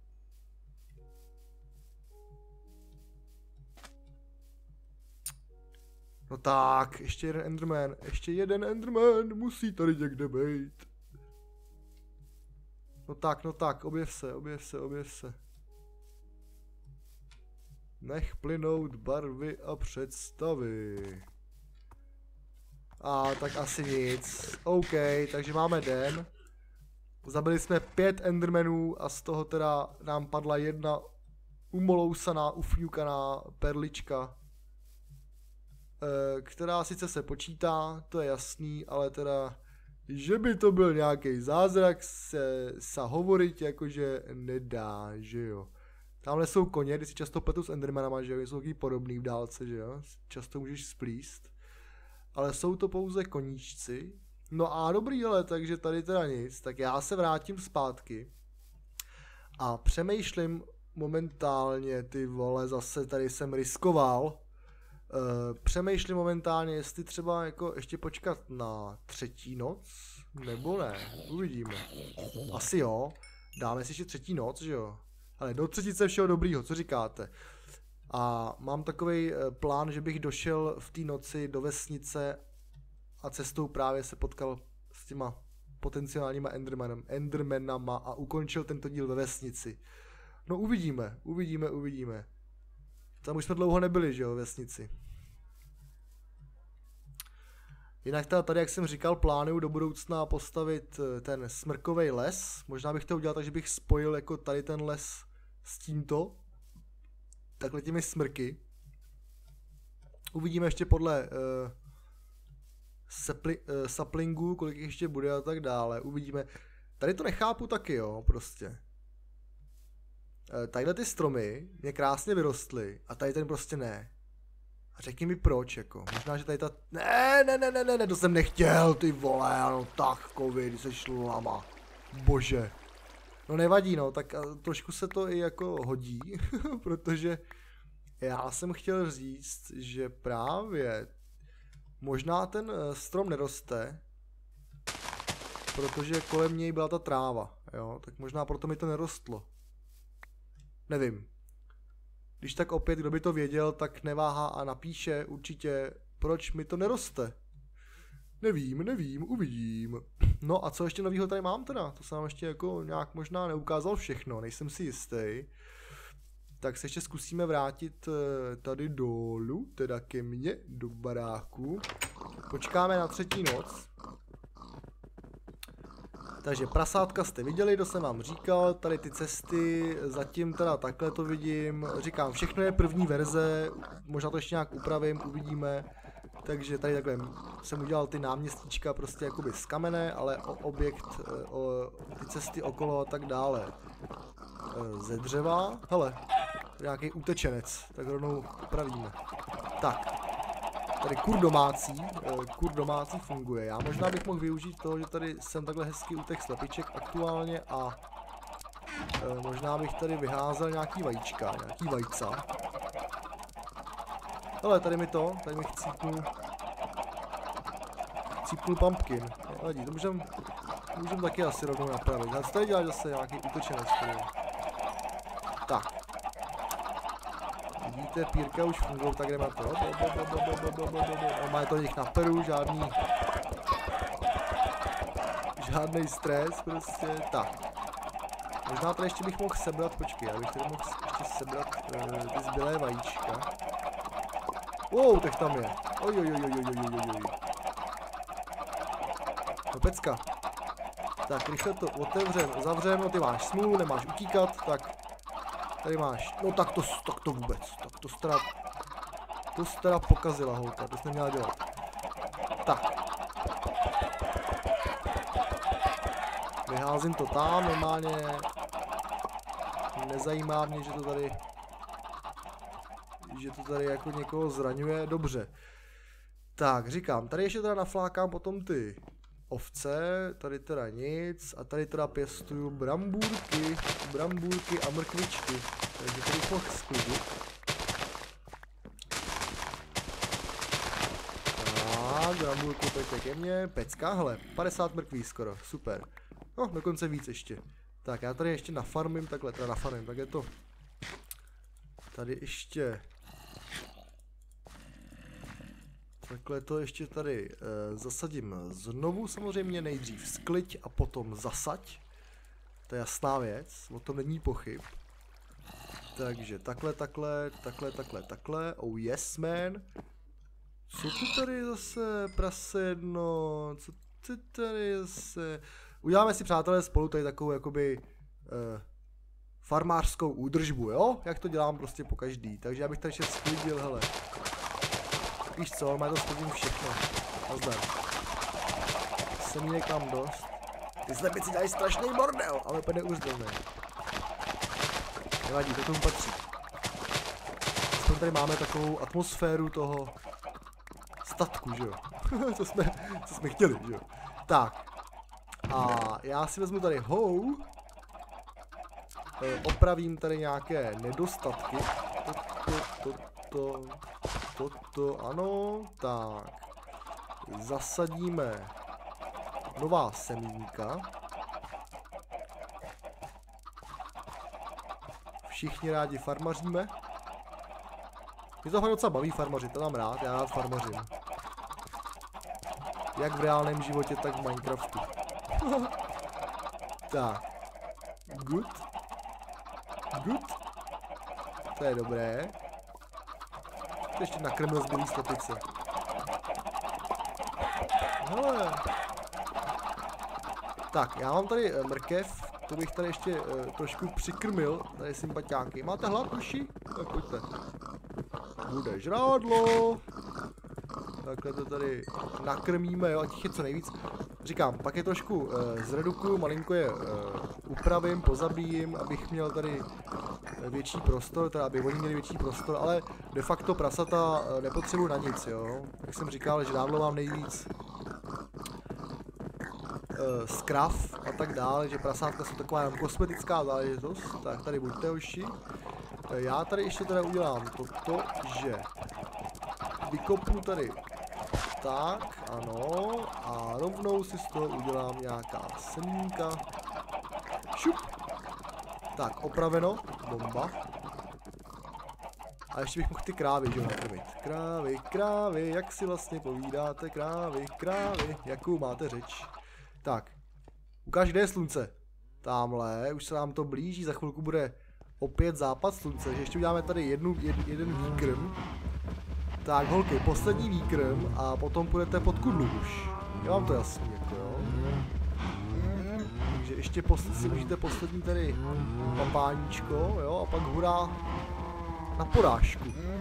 No tak, ještě jeden Enderman, ještě jeden Enderman, musí tady někde být. No tak, no tak, objev se, objev se, objev se. Nech plynout barvy a představy. A tak asi nic. OK, takže máme den. Zabili jsme pět Endermanů a z toho teda nám padla jedna umolousaná, ufňukaná perlička. Která sice se počítá, to je jasný, ale teda, že by to byl nějaký zázrak, se sa hovoriť jakože nedá, že jo. Tamhle jsou koně, ty si často pletu s Endermanama, že jo, jsou taky podobný v dálce, že jo, často můžeš splíst. Ale jsou to pouze koníčci. No a dobrý, ale takže tady teda nic, tak já se vrátím zpátky. A přemýšlím momentálně, ty vole, zase tady jsem riskoval. Uh, přemýšlím momentálně, jestli třeba jako ještě počkat na třetí noc, nebo ne, uvidíme. Asi jo, dáme si ještě třetí noc, že jo. Ale do třetice všeho dobrýho, co říkáte? A mám takový plán, že bych došel v té noci do vesnice a cestou právě se potkal s těma potenciálníma endermanem, endermanama a ukončil tento díl ve vesnici. No uvidíme, uvidíme, uvidíme. Tam už jsme dlouho nebyli, že jo, ve vesnici. Jinak tady, jak jsem říkal, plánuju do budoucna postavit ten smrkovej les. Možná bych to udělal tak, že bych spojil jako tady ten les s tímto. Takhle těmi smrky. Uvidíme ještě podle uh, sapli, uh, saplingů, kolik jich ještě bude a tak dále. Uvidíme. Tady to nechápu taky, jo, prostě. Uh, tadyhle ty stromy mě krásně vyrostly a tady ten prostě ne. A řekni mi proč, jako. Možná, že tady ta... Ne, ne, ne, ne, ne, ne, to jsem nechtěl, ty vole, no tak, kovy, ty seš lama. Bože. No nevadí, no, tak trošku se to i jako hodí, protože já jsem chtěl říct, že právě možná ten strom neroste, protože kolem něj byla ta tráva, jo, tak možná proto mi to nerostlo. Nevím. Když tak opět, kdo by to věděl, tak neváhá a napíše určitě, proč mi to neroste. Nevím, nevím, uvidím. No a co ještě novýho tady mám teda? To jsem ještě jako nějak možná neukázal všechno, nejsem si jistý. Tak se ještě zkusíme vrátit tady dolů, teda ke mně, do baráku. Počkáme na třetí noc. Takže prasátka jste viděli, to jsem vám říkal, tady ty cesty, zatím teda takhle to vidím, říkám, všechno je první verze, možná to ještě nějak upravím, uvidíme. Takže tady takhle jsem udělal ty náměstíčka prostě jakoby z kamene, ale o objekt, o ty cesty okolo a tak dále ze dřeva. Hele, nějaký utečenec, tak rovnou upravíme. Tak, tady kur domácí, kur domácí funguje. Já možná bych mohl využít toho, že tady jsem takhle hezky utek slepiček aktuálně a možná bych tady vyházel nějaký vajíčka, nějaký vajca. Hele, tady mi to, tady mi chcípnul, chcípnul pumpkin. Vadí, to můžem, můžem taky asi rovnou napravit. Já tady dělat zase nějaký utečenec. Tak. Vidíte, pírka už fungují, tak jdeme na to. Má to nich na peru, žádný, žádný stres, prostě, tak. Možná tady ještě bych mohl sebrat, počkej, já bych tady mohl ještě sebrat uh, ty zbylé vajíčka. Wow, tak tam je. Oj, oj, oj, oj, oj, oj, oj. No pecka. Tak, rychle to otevřem, zavřem, no ty máš smůlu, nemáš utíkat, tak. Tady máš, no tak to, tak to vůbec, tak to stará, to stará pokazila holka, to jsi neměla dělat. Tak. Vyházím to tam, normálně. Nezajímá mě, že to tady, že to tady jako někoho zraňuje, dobře. Tak, říkám, tady ještě teda naflákám potom ty ovce, tady teda nic a tady teda pěstuju brambůrky, brambůrky a mrkvičky, takže to bych mohl sklidit. Tak, brambůrku pojďte ke mně, pecka, hele, padesát mrkví skoro, super. No, dokonce víc ještě. Tak, já tady ještě nafarmím, takhle, teda nafarmím, tak je to. Tady ještě. Takhle to ještě tady e, zasadím znovu, samozřejmě nejdřív skliď a potom zasaď. To je jasná věc, o tom není pochyb. Takže takhle, takhle, takhle, takhle, takhle, oh yes man. Co to tady zase, prase jedno, co to tady zase... Uděláme si, přátelé, spolu tady takovou jakoby uh, farmářskou údržbu, jo? Jak to dělám prostě po každý. Takže já bych tady ještě sklidil, hele. Víš co, má to sklidím všechno. Nazdar. Semínek mám dost. Ty slepici dělají strašný bordel, ale úplně neuvěřitelný. Nevadí, to tomu patří. Aspoň tady máme takovou atmosféru toho statku, že jo? co, jsme, co jsme chtěli, že jo? Tak. A já si vezmu tady hou, opravím tady nějaké nedostatky, toto, toto, toto, ano, tak, zasadíme nová semínka, všichni rádi farmaříme, mě to docela baví farmařit, to mám rád, já rád farmařím, jak v reálném životě, tak v Minecraftu. Tak. Good. Good. To je dobré. To ještě nakrmil zbylý slepice. Hele. Tak, já mám tady mrkev. To bych tady ještě uh, trošku přikrmil. Tady sympatiáky. Máte hlad, uši? Tak pojďte. Bude žrádlo. Takhle to tady nakrmíme, jo, ať je co nejvíc. Říkám, pak je trošku uh, zredukuju, malinko je uh, upravím, pozabijím, abych měl tady větší prostor, teda aby oni měli větší prostor, ale de facto prasata uh, nepotřebuji na nic, jo. Jak jsem říkal, že dávno mám nejvíc uh, zkrav a tak dále, že prasátka jsou taková jenom kosmetická záležitost. Tak tady buďte, hoši. Uh, já tady ještě teda udělám toto, že vykopnu tady tak, ano, a rovnou si z toho udělám nějaká semínka. Šup. Tak, opraveno, bomba. A ještě bych mohl ty krávy, že jo, nakrmit. Krávy, krávy, jak si vlastně povídáte, krávy, krávy, jakou máte řeč. Tak, ukáž, kde je slunce. Támhle, už se nám to blíží, za chvilku bude opět západ slunce, že ještě uděláme tady jednu, jed, jeden výkrm. Tak holky, poslední výkrm a potom půjdete pod kudlu už. Já vám to jasný, jako jo. Takže ještě posled, si užijte poslední tady papáníčko, jo, a pak hurá na porážku.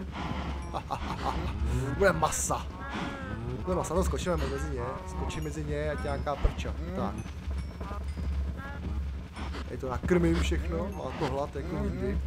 Bude masa. Bude masa, no skočíme mezi ně, skočím mezi ně, ať nějaká prča. Tak. Je to nakrmím všechno, má to hlad jako nikdy.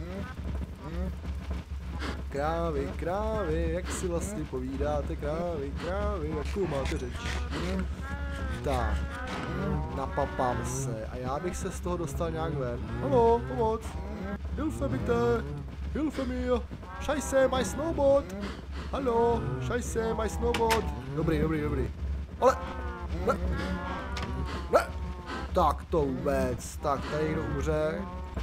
Krávy, krávy, jak si vlastně povídáte, krávy, krávy, jakou máte řeč. Tak, napapám se a já bych se z toho dostal nějak ven. Halo, pomoc, hilfe bitte, hilfe mir, scheiße, my snowboard, halo, scheiße, my snowboard. Dobrý, dobrý, dobrý, ale, ne, ne, tak to vůbec, tak tady někdo umře.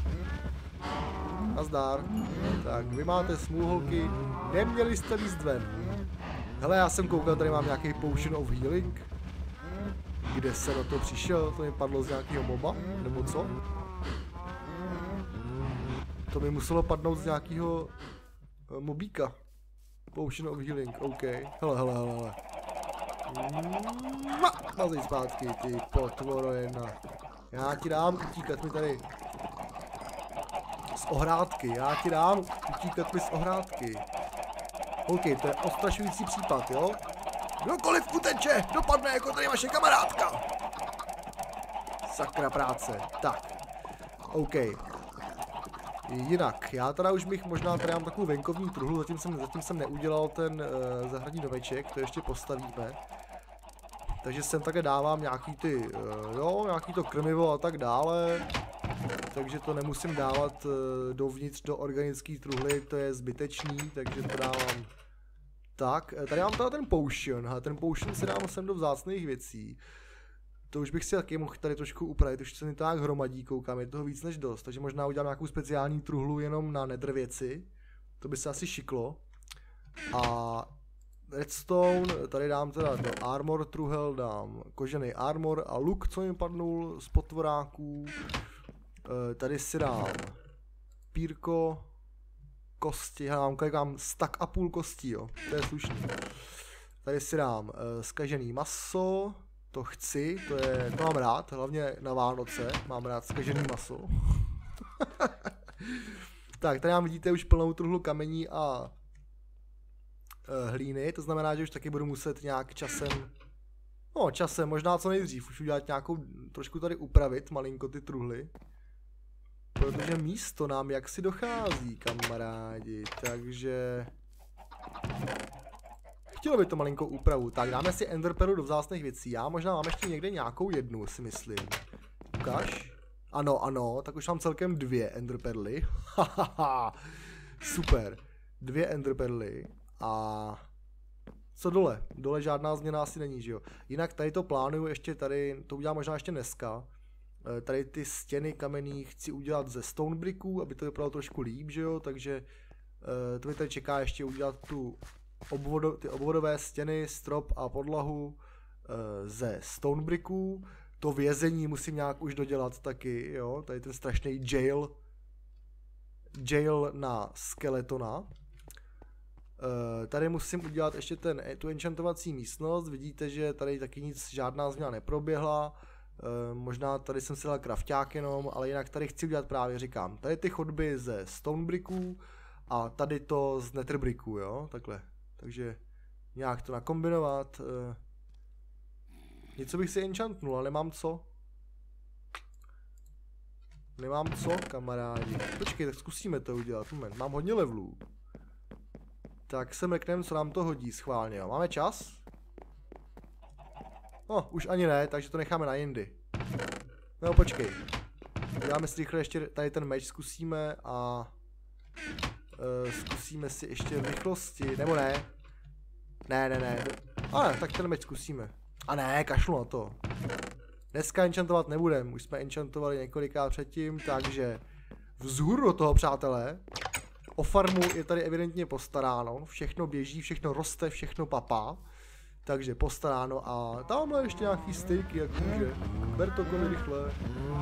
Nazdar. Tak, vy máte smůlu, holky, neměli jste líst ven. Hele, já jsem koukal, tady mám nějaký potion of healing. Kde se na to přišel? To mi padlo z nějakého moba? Nebo co? To mi muselo padnout z nějakého uh, mobíka. Potion of healing, OK. Hele, hele, hele, hele. Mazej zpátky, ty potvoro jedna. Já ti dám utíkat mi tady z ohrádky, já ti dám utíkat mi z ohrádky. OK, to je odstrašující případ, jo? Kdokoliv uteče, dopadne jako tady vaše kamarádka. Sakra práce, tak. OK. Jinak, já teda už bych možná tady mám takovou venkovní truhlu, zatím jsem, zatím jsem neudělal ten uh, zahradní domeček, to ještě postavíme. Takže sem také dávám nějaký ty, uh, jo, nějaký to krmivo a tak dále. Takže to nemusím dávat uh, dovnitř do organické truhly, to je zbytečný, takže to dávám tak. Tady mám teda ten potion, a ten potion si dám sem do vzácných věcí. To už bych si taky mohl tady trošku upravit, už se mi to tak hromadí, koukám, je toho víc než dost, takže možná udělám nějakou speciální truhlu jenom na nether věci, to by se asi šiklo. A redstone, tady dám teda do armor truhel, dám kožený armor a luk, co mi padnul z potvoráků. Tady si dám pírko, kosti, já mám, mám stack a půl kostí, jo, to je slušný. Tady si dám uh, zkažený maso, to chci, to je, to mám rád, hlavně na Vánoce, mám rád zkažený maso. Tak, tady nám vidíte už plnou truhlu kamení a uh, hlíny, to znamená, že už taky budu muset nějak časem, no časem, možná co nejdřív, už udělat nějakou, trošku tady upravit malinko ty truhly. Protože místo nám jaksi dochází, kamarádi, takže chtělo by to malinkou úpravu. Tak dáme si enderpearlu do vzácných věcí, já možná mám ještě někde nějakou jednu, si myslím. Ukaž? Ano, ano, tak už mám celkem dvě enderpearly. Hahaha, super, dvě enderpearly a co dole? Dole žádná změna asi není, že jo? Jinak tady to plánuju ještě tady, to udělám možná ještě dneska. Tady ty stěny kamenný chci udělat ze stone bricků, aby to vypadalo trošku líp, že jo, takže uh, to mi tady čeká ještě udělat tu obvodo, ty obvodové stěny, strop a podlahu uh, ze stone bricků. To vězení musím nějak už dodělat taky, jo, tady ten strašný jail, jail na skeletona. Uh, tady musím udělat ještě ten, tu enchantovací místnost, vidíte, že tady taky nic, žádná změna neproběhla. Uh, možná tady jsem si dal krafťák jenom, ale jinak tady chci udělat právě, říkám, tady ty chodby ze stone bricků a tady to z nether bricků, jo, takhle. Takže nějak to nakombinovat. Uh, něco bych si enchantnul, ale nemám co. Nemám co, kamarádi. Počkej, tak zkusíme to udělat, moment, mám hodně levelů. Tak se mrkneme, co nám to hodí schválně, jo. Máme čas? No, už ani ne, takže to necháme na jindy. No počkej. Dáme si rychle ještě tady ten meč, zkusíme a uh, zkusíme si ještě v rychlosti, nebo ne? Ne, ne, ne. A ne, tak ten meč zkusíme. A ne, kašlu na to. Dneska enchantovat nebudem, už jsme enchantovali několikrát předtím, takže vzhůru do toho, přátelé. O farmu je tady evidentně postaráno, všechno běží, všechno roste, všechno papá. Takže postaráno a tamhle ještě nějaký stejky, jak může. Ber to kolik rychle.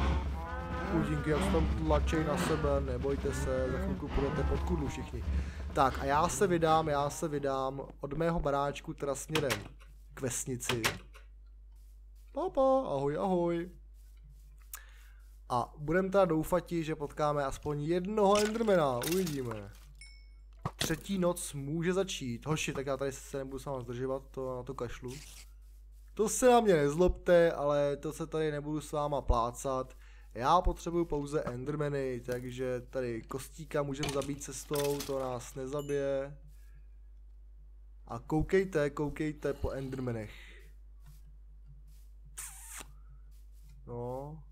Chudinky, jak se tam tlačej na sebe, nebojte se, za chvilku půjdete pod kudlu všichni. Tak a já se vydám, já se vydám od mého baráčku teda směrem k vesnici. Papa, ahoj, ahoj. A budeme teda doufat, že potkáme aspoň jednoho Endermana, uvidíme. Třetí noc může začít. Hoši, tak já tady se nebudu s váma zdržovat, to na to kašlu. To se na mě nezlobte, ale to se tady nebudu s váma plácat. Já potřebuju pouze Endermany, takže tady kostíka můžeme zabít cestou, to nás nezabije. A koukejte, koukejte po Endermanech. No.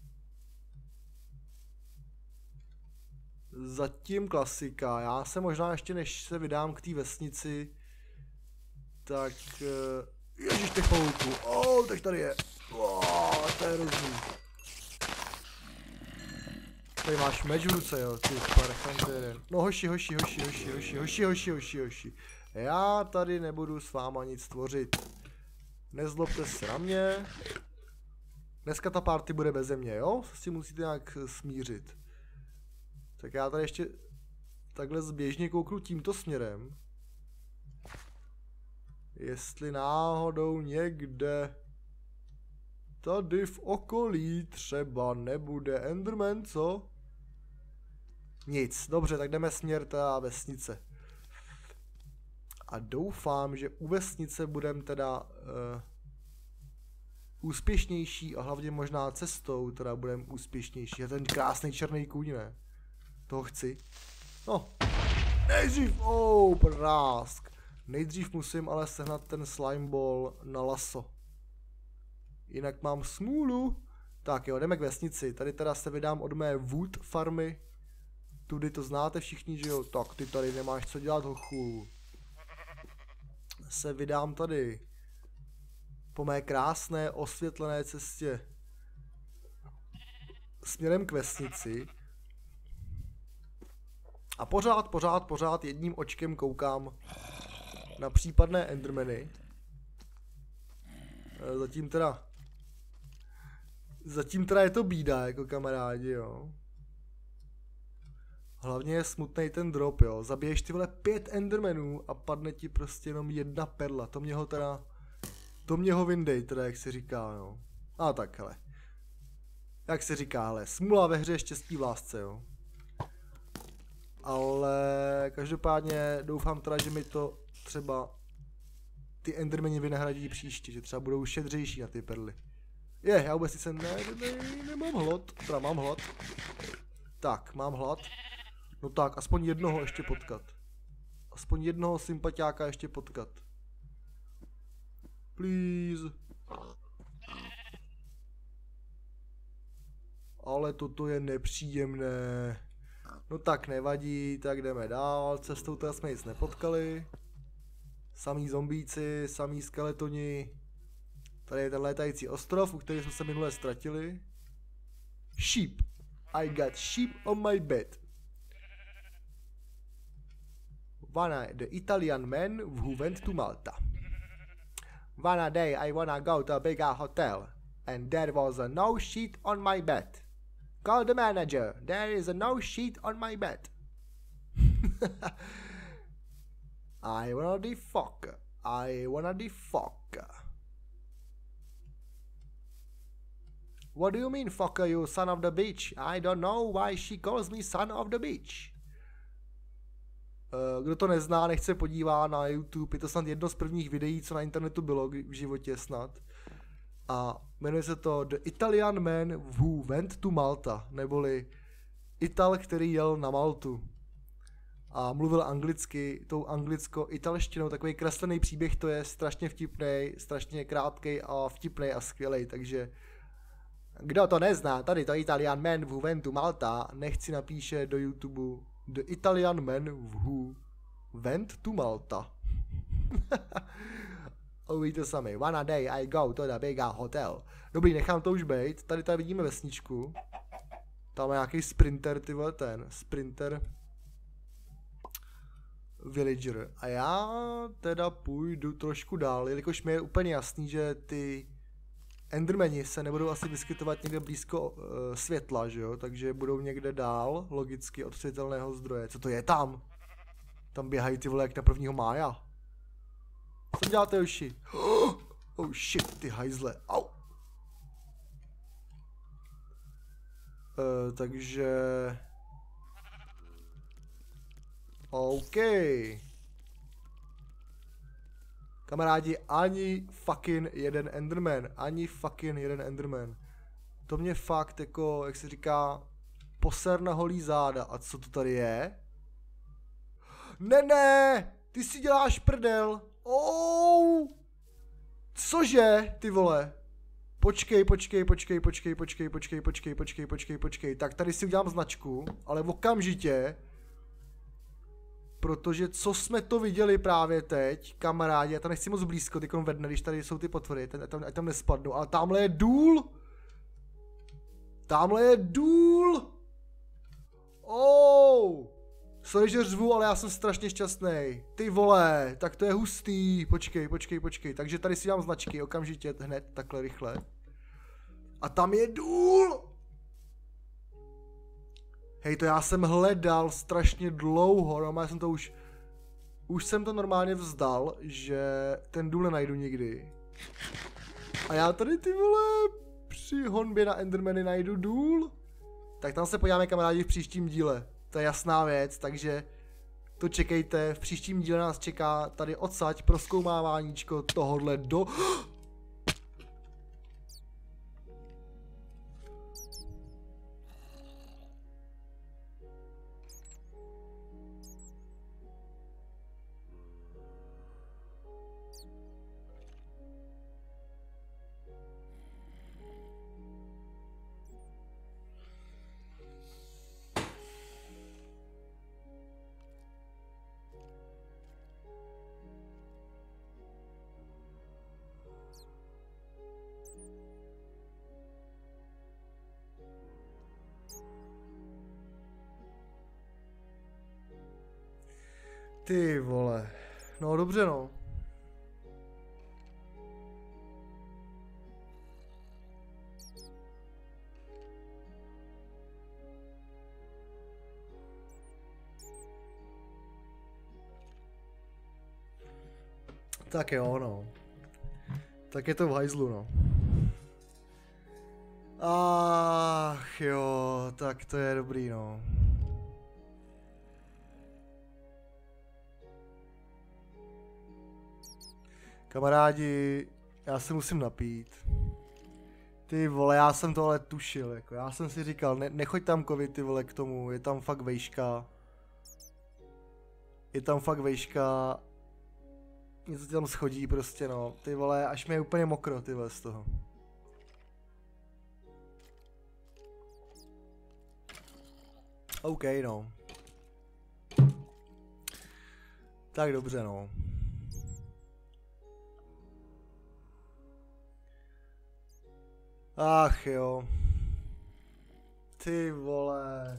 Zatím klasika. Já se možná ještě než se vydám k té vesnici, tak... Ježiš, těch pavouků. Oh, tak tady je. Oh, to je hrozný. Tady máš meč v ruce, jo, ty parchantéry. No hoši, hoši, hoši, hoši, hoši, hoši, hoši, hoši, hoši. Já tady nebudu s váma nic tvořit. Nezlobte se na mě. Dneska ta party bude beze mě, jo? S tím musíte nějak smířit. Tak já tady ještě takhle zběžně kouknu tímto směrem. Jestli náhodou někde tady v okolí třeba nebude Enderman, co? Nic, dobře, tak jdeme směr té vesnice. A doufám, že u vesnice budeme teda uh, úspěšnější a hlavně možná cestou teda budeme úspěšnější. A ten krásný černý kůň, ne? Toho chci. No, nejdřív, oh, prásk. Nejdřív musím ale sehnat ten slime ball na laso. Jinak mám smůlu. Tak jo, jdeme k vesnici. Tady teda se vydám od mé wood farmy. Tudy to znáte všichni, že jo? Tak ty tady nemáš co dělat, hochu. Se vydám tady po mé krásné osvětlené cestě směrem k vesnici. A pořád, pořád, pořád jedním očkem koukám na případné Endermany. Zatím teda... Zatím teda je to bída, jako kamarádi, jo. Hlavně je smutnej ten drop, jo. Zabiješ ty vole pět Endermanů a padne ti prostě jenom jedna perla. To mě ho teda... To mě ho vyndej, teda, jak se říká, jo. A tak, hele. Jak se říká, hele. Smůla ve hře, štěstí v lásce, jo. Ale každopádně doufám teda, že mi to třeba ty Endermani vynahradí příště, že třeba budou šedřejší na ty perly. Je, já vůbec se ne, ne, nemám hlad, teda mám hlad. Tak, mám hlad. No tak, aspoň jednoho ještě potkat. Aspoň jednoho sympatiáka ještě potkat. Please. Ale toto je nepříjemné. No tak nevadí, tak jdeme dál, cestou teda jsme nic nepotkali. Samý zombíci, samý skeletoni. Tady je ten létající ostrov, u kterého jsme se minule ztratili. Sheep. I got sheep on my bed. One the Italian man who went to Malta. One day I wanna go to a bigger hotel. And there was a no sheet on my bed. Call the manager. There is a no sheet on my bed. I wanna the fuck. I wanna the fuck. What do you mean, fucker, you son of the bitch? I don't know why she calls me son of the bitch. Uh, kdo to nezná, nechce podívá na YouTube, je to snad jedno z prvních videí, co na internetu bylo v životě snad. A jmenuje se to The Italian Man Who Went to Malta, neboli Ital, který jel na Maltu. A mluvil anglicky, tou anglicko-italštinou, takový kreslený příběh, to je strašně vtipnej, strašně krátkej a vtipnej a skvělej, takže kdo to nezná, tady to Italian Man Who Went to Malta, nechť si napíše do YouTube The Italian Man Who Went to Malta. Uvidíte sami. One day I go to the big hotel. Dobrý, nechám to už bejt. Tady tady vidíme vesničku. Tam je nějaký sprinter, ty vole, ten. Sprinter. Villager. A já teda půjdu trošku dál, jelikož mi je úplně jasný, že ty Endermani se nebudou asi vyskytovat někde blízko uh, světla, že jo? Takže budou někde dál, logicky od světelného zdroje. Co to je tam? Tam běhají ty vole jak na prvního mája. Co děláte, Joši? Oh shit, ty hajzle, au. Uh, takže... OK. Kamarádi, ani fucking jeden Enderman, ani fucking jeden Enderman. To mě fakt jako, jak se říká, poser na holí záda. A co to tady je? Ne, ne, ty si děláš prdel. Oh. Cože, ty vole? Počkej, počkej, počkej, počkej, počkej, počkej, počkej, počkej, počkej, počkej. Tak tady si udělám značku, ale okamžitě. Protože co jsme to viděli právě teď, kamarádi, já to nechci moc blízko, ty vedne, když tady jsou ty potvory, ať tam, tam nespadnou, ale tamhle je důl! Tamhle je důl! Oh! Sorry, že řvu, ale já jsem strašně šťastný. Ty vole, tak to je hustý, počkej, počkej, počkej, takže tady si dám značky, okamžitě, hned, takhle rychle. A tam je důl! Hej, to já jsem hledal strašně dlouho, no, já jsem to už, už jsem to normálně vzdal, že ten důl nenajdu nikdy. A já tady ty vole, při honbě na Endermany najdu důl. Tak tam se podíváme, kamarádi, v příštím díle, to je jasná věc, takže to čekejte, v příštím díle nás čeká tady odsaď prozkoumáváníčko tohodle do... Ty vole, no dobře no. Tak jo no. Tak je to v hajzlu no. Ach jo, tak to je dobrý no. Kamarádi, já se musím napít. Ty vole, já jsem to ale tušil, jako já jsem si říkal, ne, nechoď tam kovy ty vole k tomu, je tam fakt vejška. Je tam fakt vejška. Něco ti tam schodí prostě no, ty vole, až mi je úplně mokro ty vole z toho. OK no. Tak dobře no. Ach jo. Ty vole.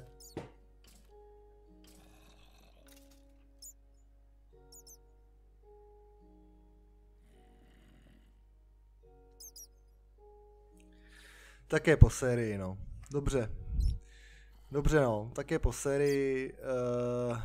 Také po sérii, no. Dobře. Dobře, no. Také po sérii. Uh...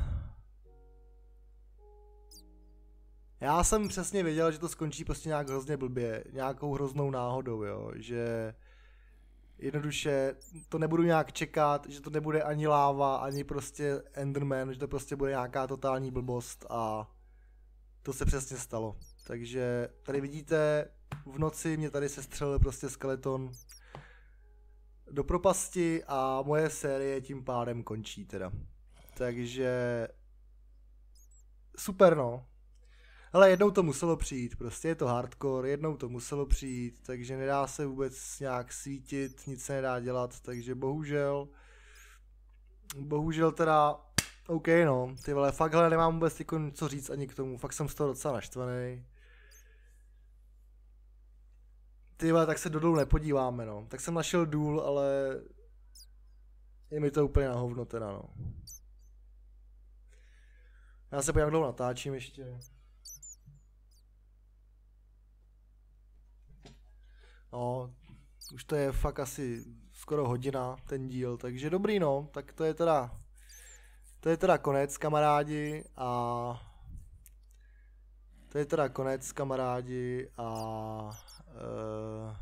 Já jsem přesně věděl, že to skončí prostě nějak hrozně blbě. Nějakou hroznou náhodou, jo. Že jednoduše to nebudu nějak čekat, že to nebude ani láva, ani prostě Enderman, že to prostě bude nějaká totální blbost a to se přesně stalo. Takže tady vidíte, v noci mě tady sestřelil prostě skeleton do propasti a moje série tím pádem končí teda. Takže super no. Ale jednou to muselo přijít, prostě je to hardcore, jednou to muselo přijít, takže nedá se vůbec nějak svítit, nic se nedá dělat, takže bohužel, bohužel teda, OK no, ty vole, fakt hele, nemám vůbec jako co říct ani k tomu, fakt jsem z toho docela naštvaný. Ty vole, tak se do dolů nepodíváme no, tak jsem našel důl, ale je mi to úplně na hovno teda no. Já se podívám, jak dlouho natáčím ještě. No, už to je fakt asi skoro hodina ten díl, takže dobrý no, tak to je teda To je teda konec, kamarádi, a... To je teda konec, kamarádi, a... Uh...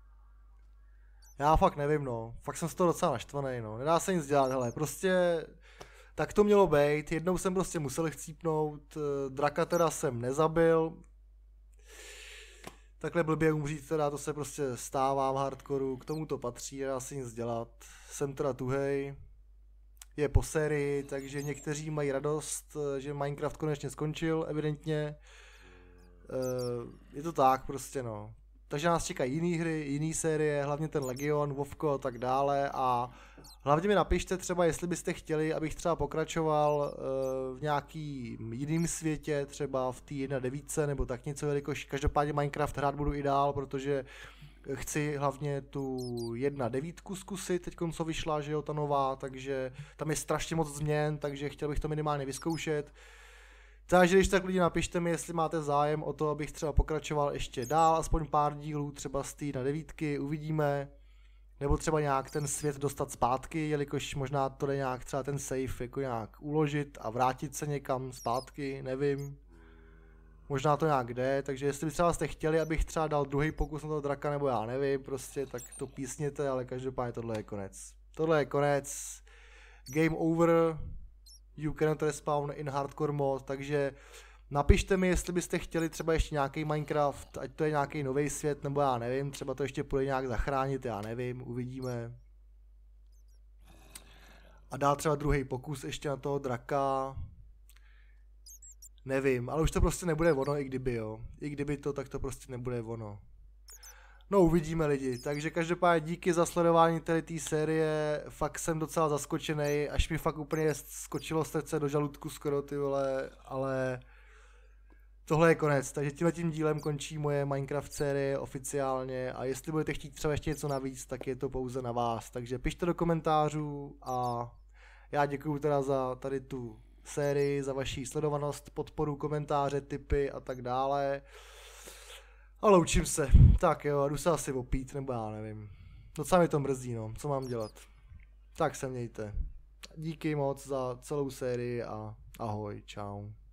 Já fakt nevím, no. Fakt jsem z toho docela naštvaný, no. Nedá se nic dělat, hele, prostě... Tak to mělo být, jednou jsem prostě musel chcípnout, draka teda jsem nezabil. Takhle blbě umřít teda, to se prostě stává v hardcoreu, k tomu to patří, nedá se nic dělat. Jsem teda tuhej, je po sérii, takže někteří mají radost, že Minecraft konečně skončil, evidentně. Je to tak prostě, no. Takže nás čekají jiné hry, jiné série, hlavně ten Legion, Vovko a tak dále, a hlavně mi napište třeba, jestli byste chtěli, abych třeba pokračoval uh, v nějaký jiným světě, třeba v té jedna devítce nebo tak něco, jelikož každopádně Minecraft hrát budu i dál, protože chci hlavně tu jedna devítku zkusit, teď co vyšla, že jo, ta nová, takže tam je strašně moc změn, takže chtěl bych to minimálně vyzkoušet. Takže když tak lidi napište mi, jestli máte zájem o to, abych třeba pokračoval ještě dál, aspoň pár dílů, třeba z té na devítky, uvidíme. Nebo třeba nějak ten svět dostat zpátky, jelikož možná to jde nějak třeba ten save jako nějak uložit a vrátit se někam zpátky, nevím. Možná to nějak jde, takže jestli by třeba jste chtěli, abych třeba dal druhý pokus na toho draka, nebo já nevím, prostě, tak to písněte, ale každopádně tohle je konec. Tohle je konec. Game over. You cannot respawn in hardcore mod, takže napište mi, jestli byste chtěli třeba ještě nějaký Minecraft, ať to je nějaký nový svět, nebo já nevím, třeba to ještě půjde nějak zachránit, já nevím, uvidíme. A dá třeba druhý pokus ještě na toho draka. Nevím, ale už to prostě nebude ono, i kdyby jo. I kdyby to, tak to prostě nebude ono. No uvidíme lidi, takže každopádně díky za sledování této série, fakt jsem docela zaskočený, až mi fakt úplně skočilo srdce do žaludku skoro, ty vole, ale tohle je konec, takže tímhle tím dílem končí moje Minecraft série oficiálně, a jestli budete chtít třeba ještě něco navíc, tak je to pouze na vás, takže pište do komentářů a já děkuju teda za tady tu sérii, za vaši sledovanost, podporu, komentáře, tipy a tak dále. Ale učím se. Tak jo, jdu se asi opít, nebo já nevím. Docela mi to mrzí, no. Co mám dělat? Tak se mějte. Díky moc za celou sérii a ahoj, čau.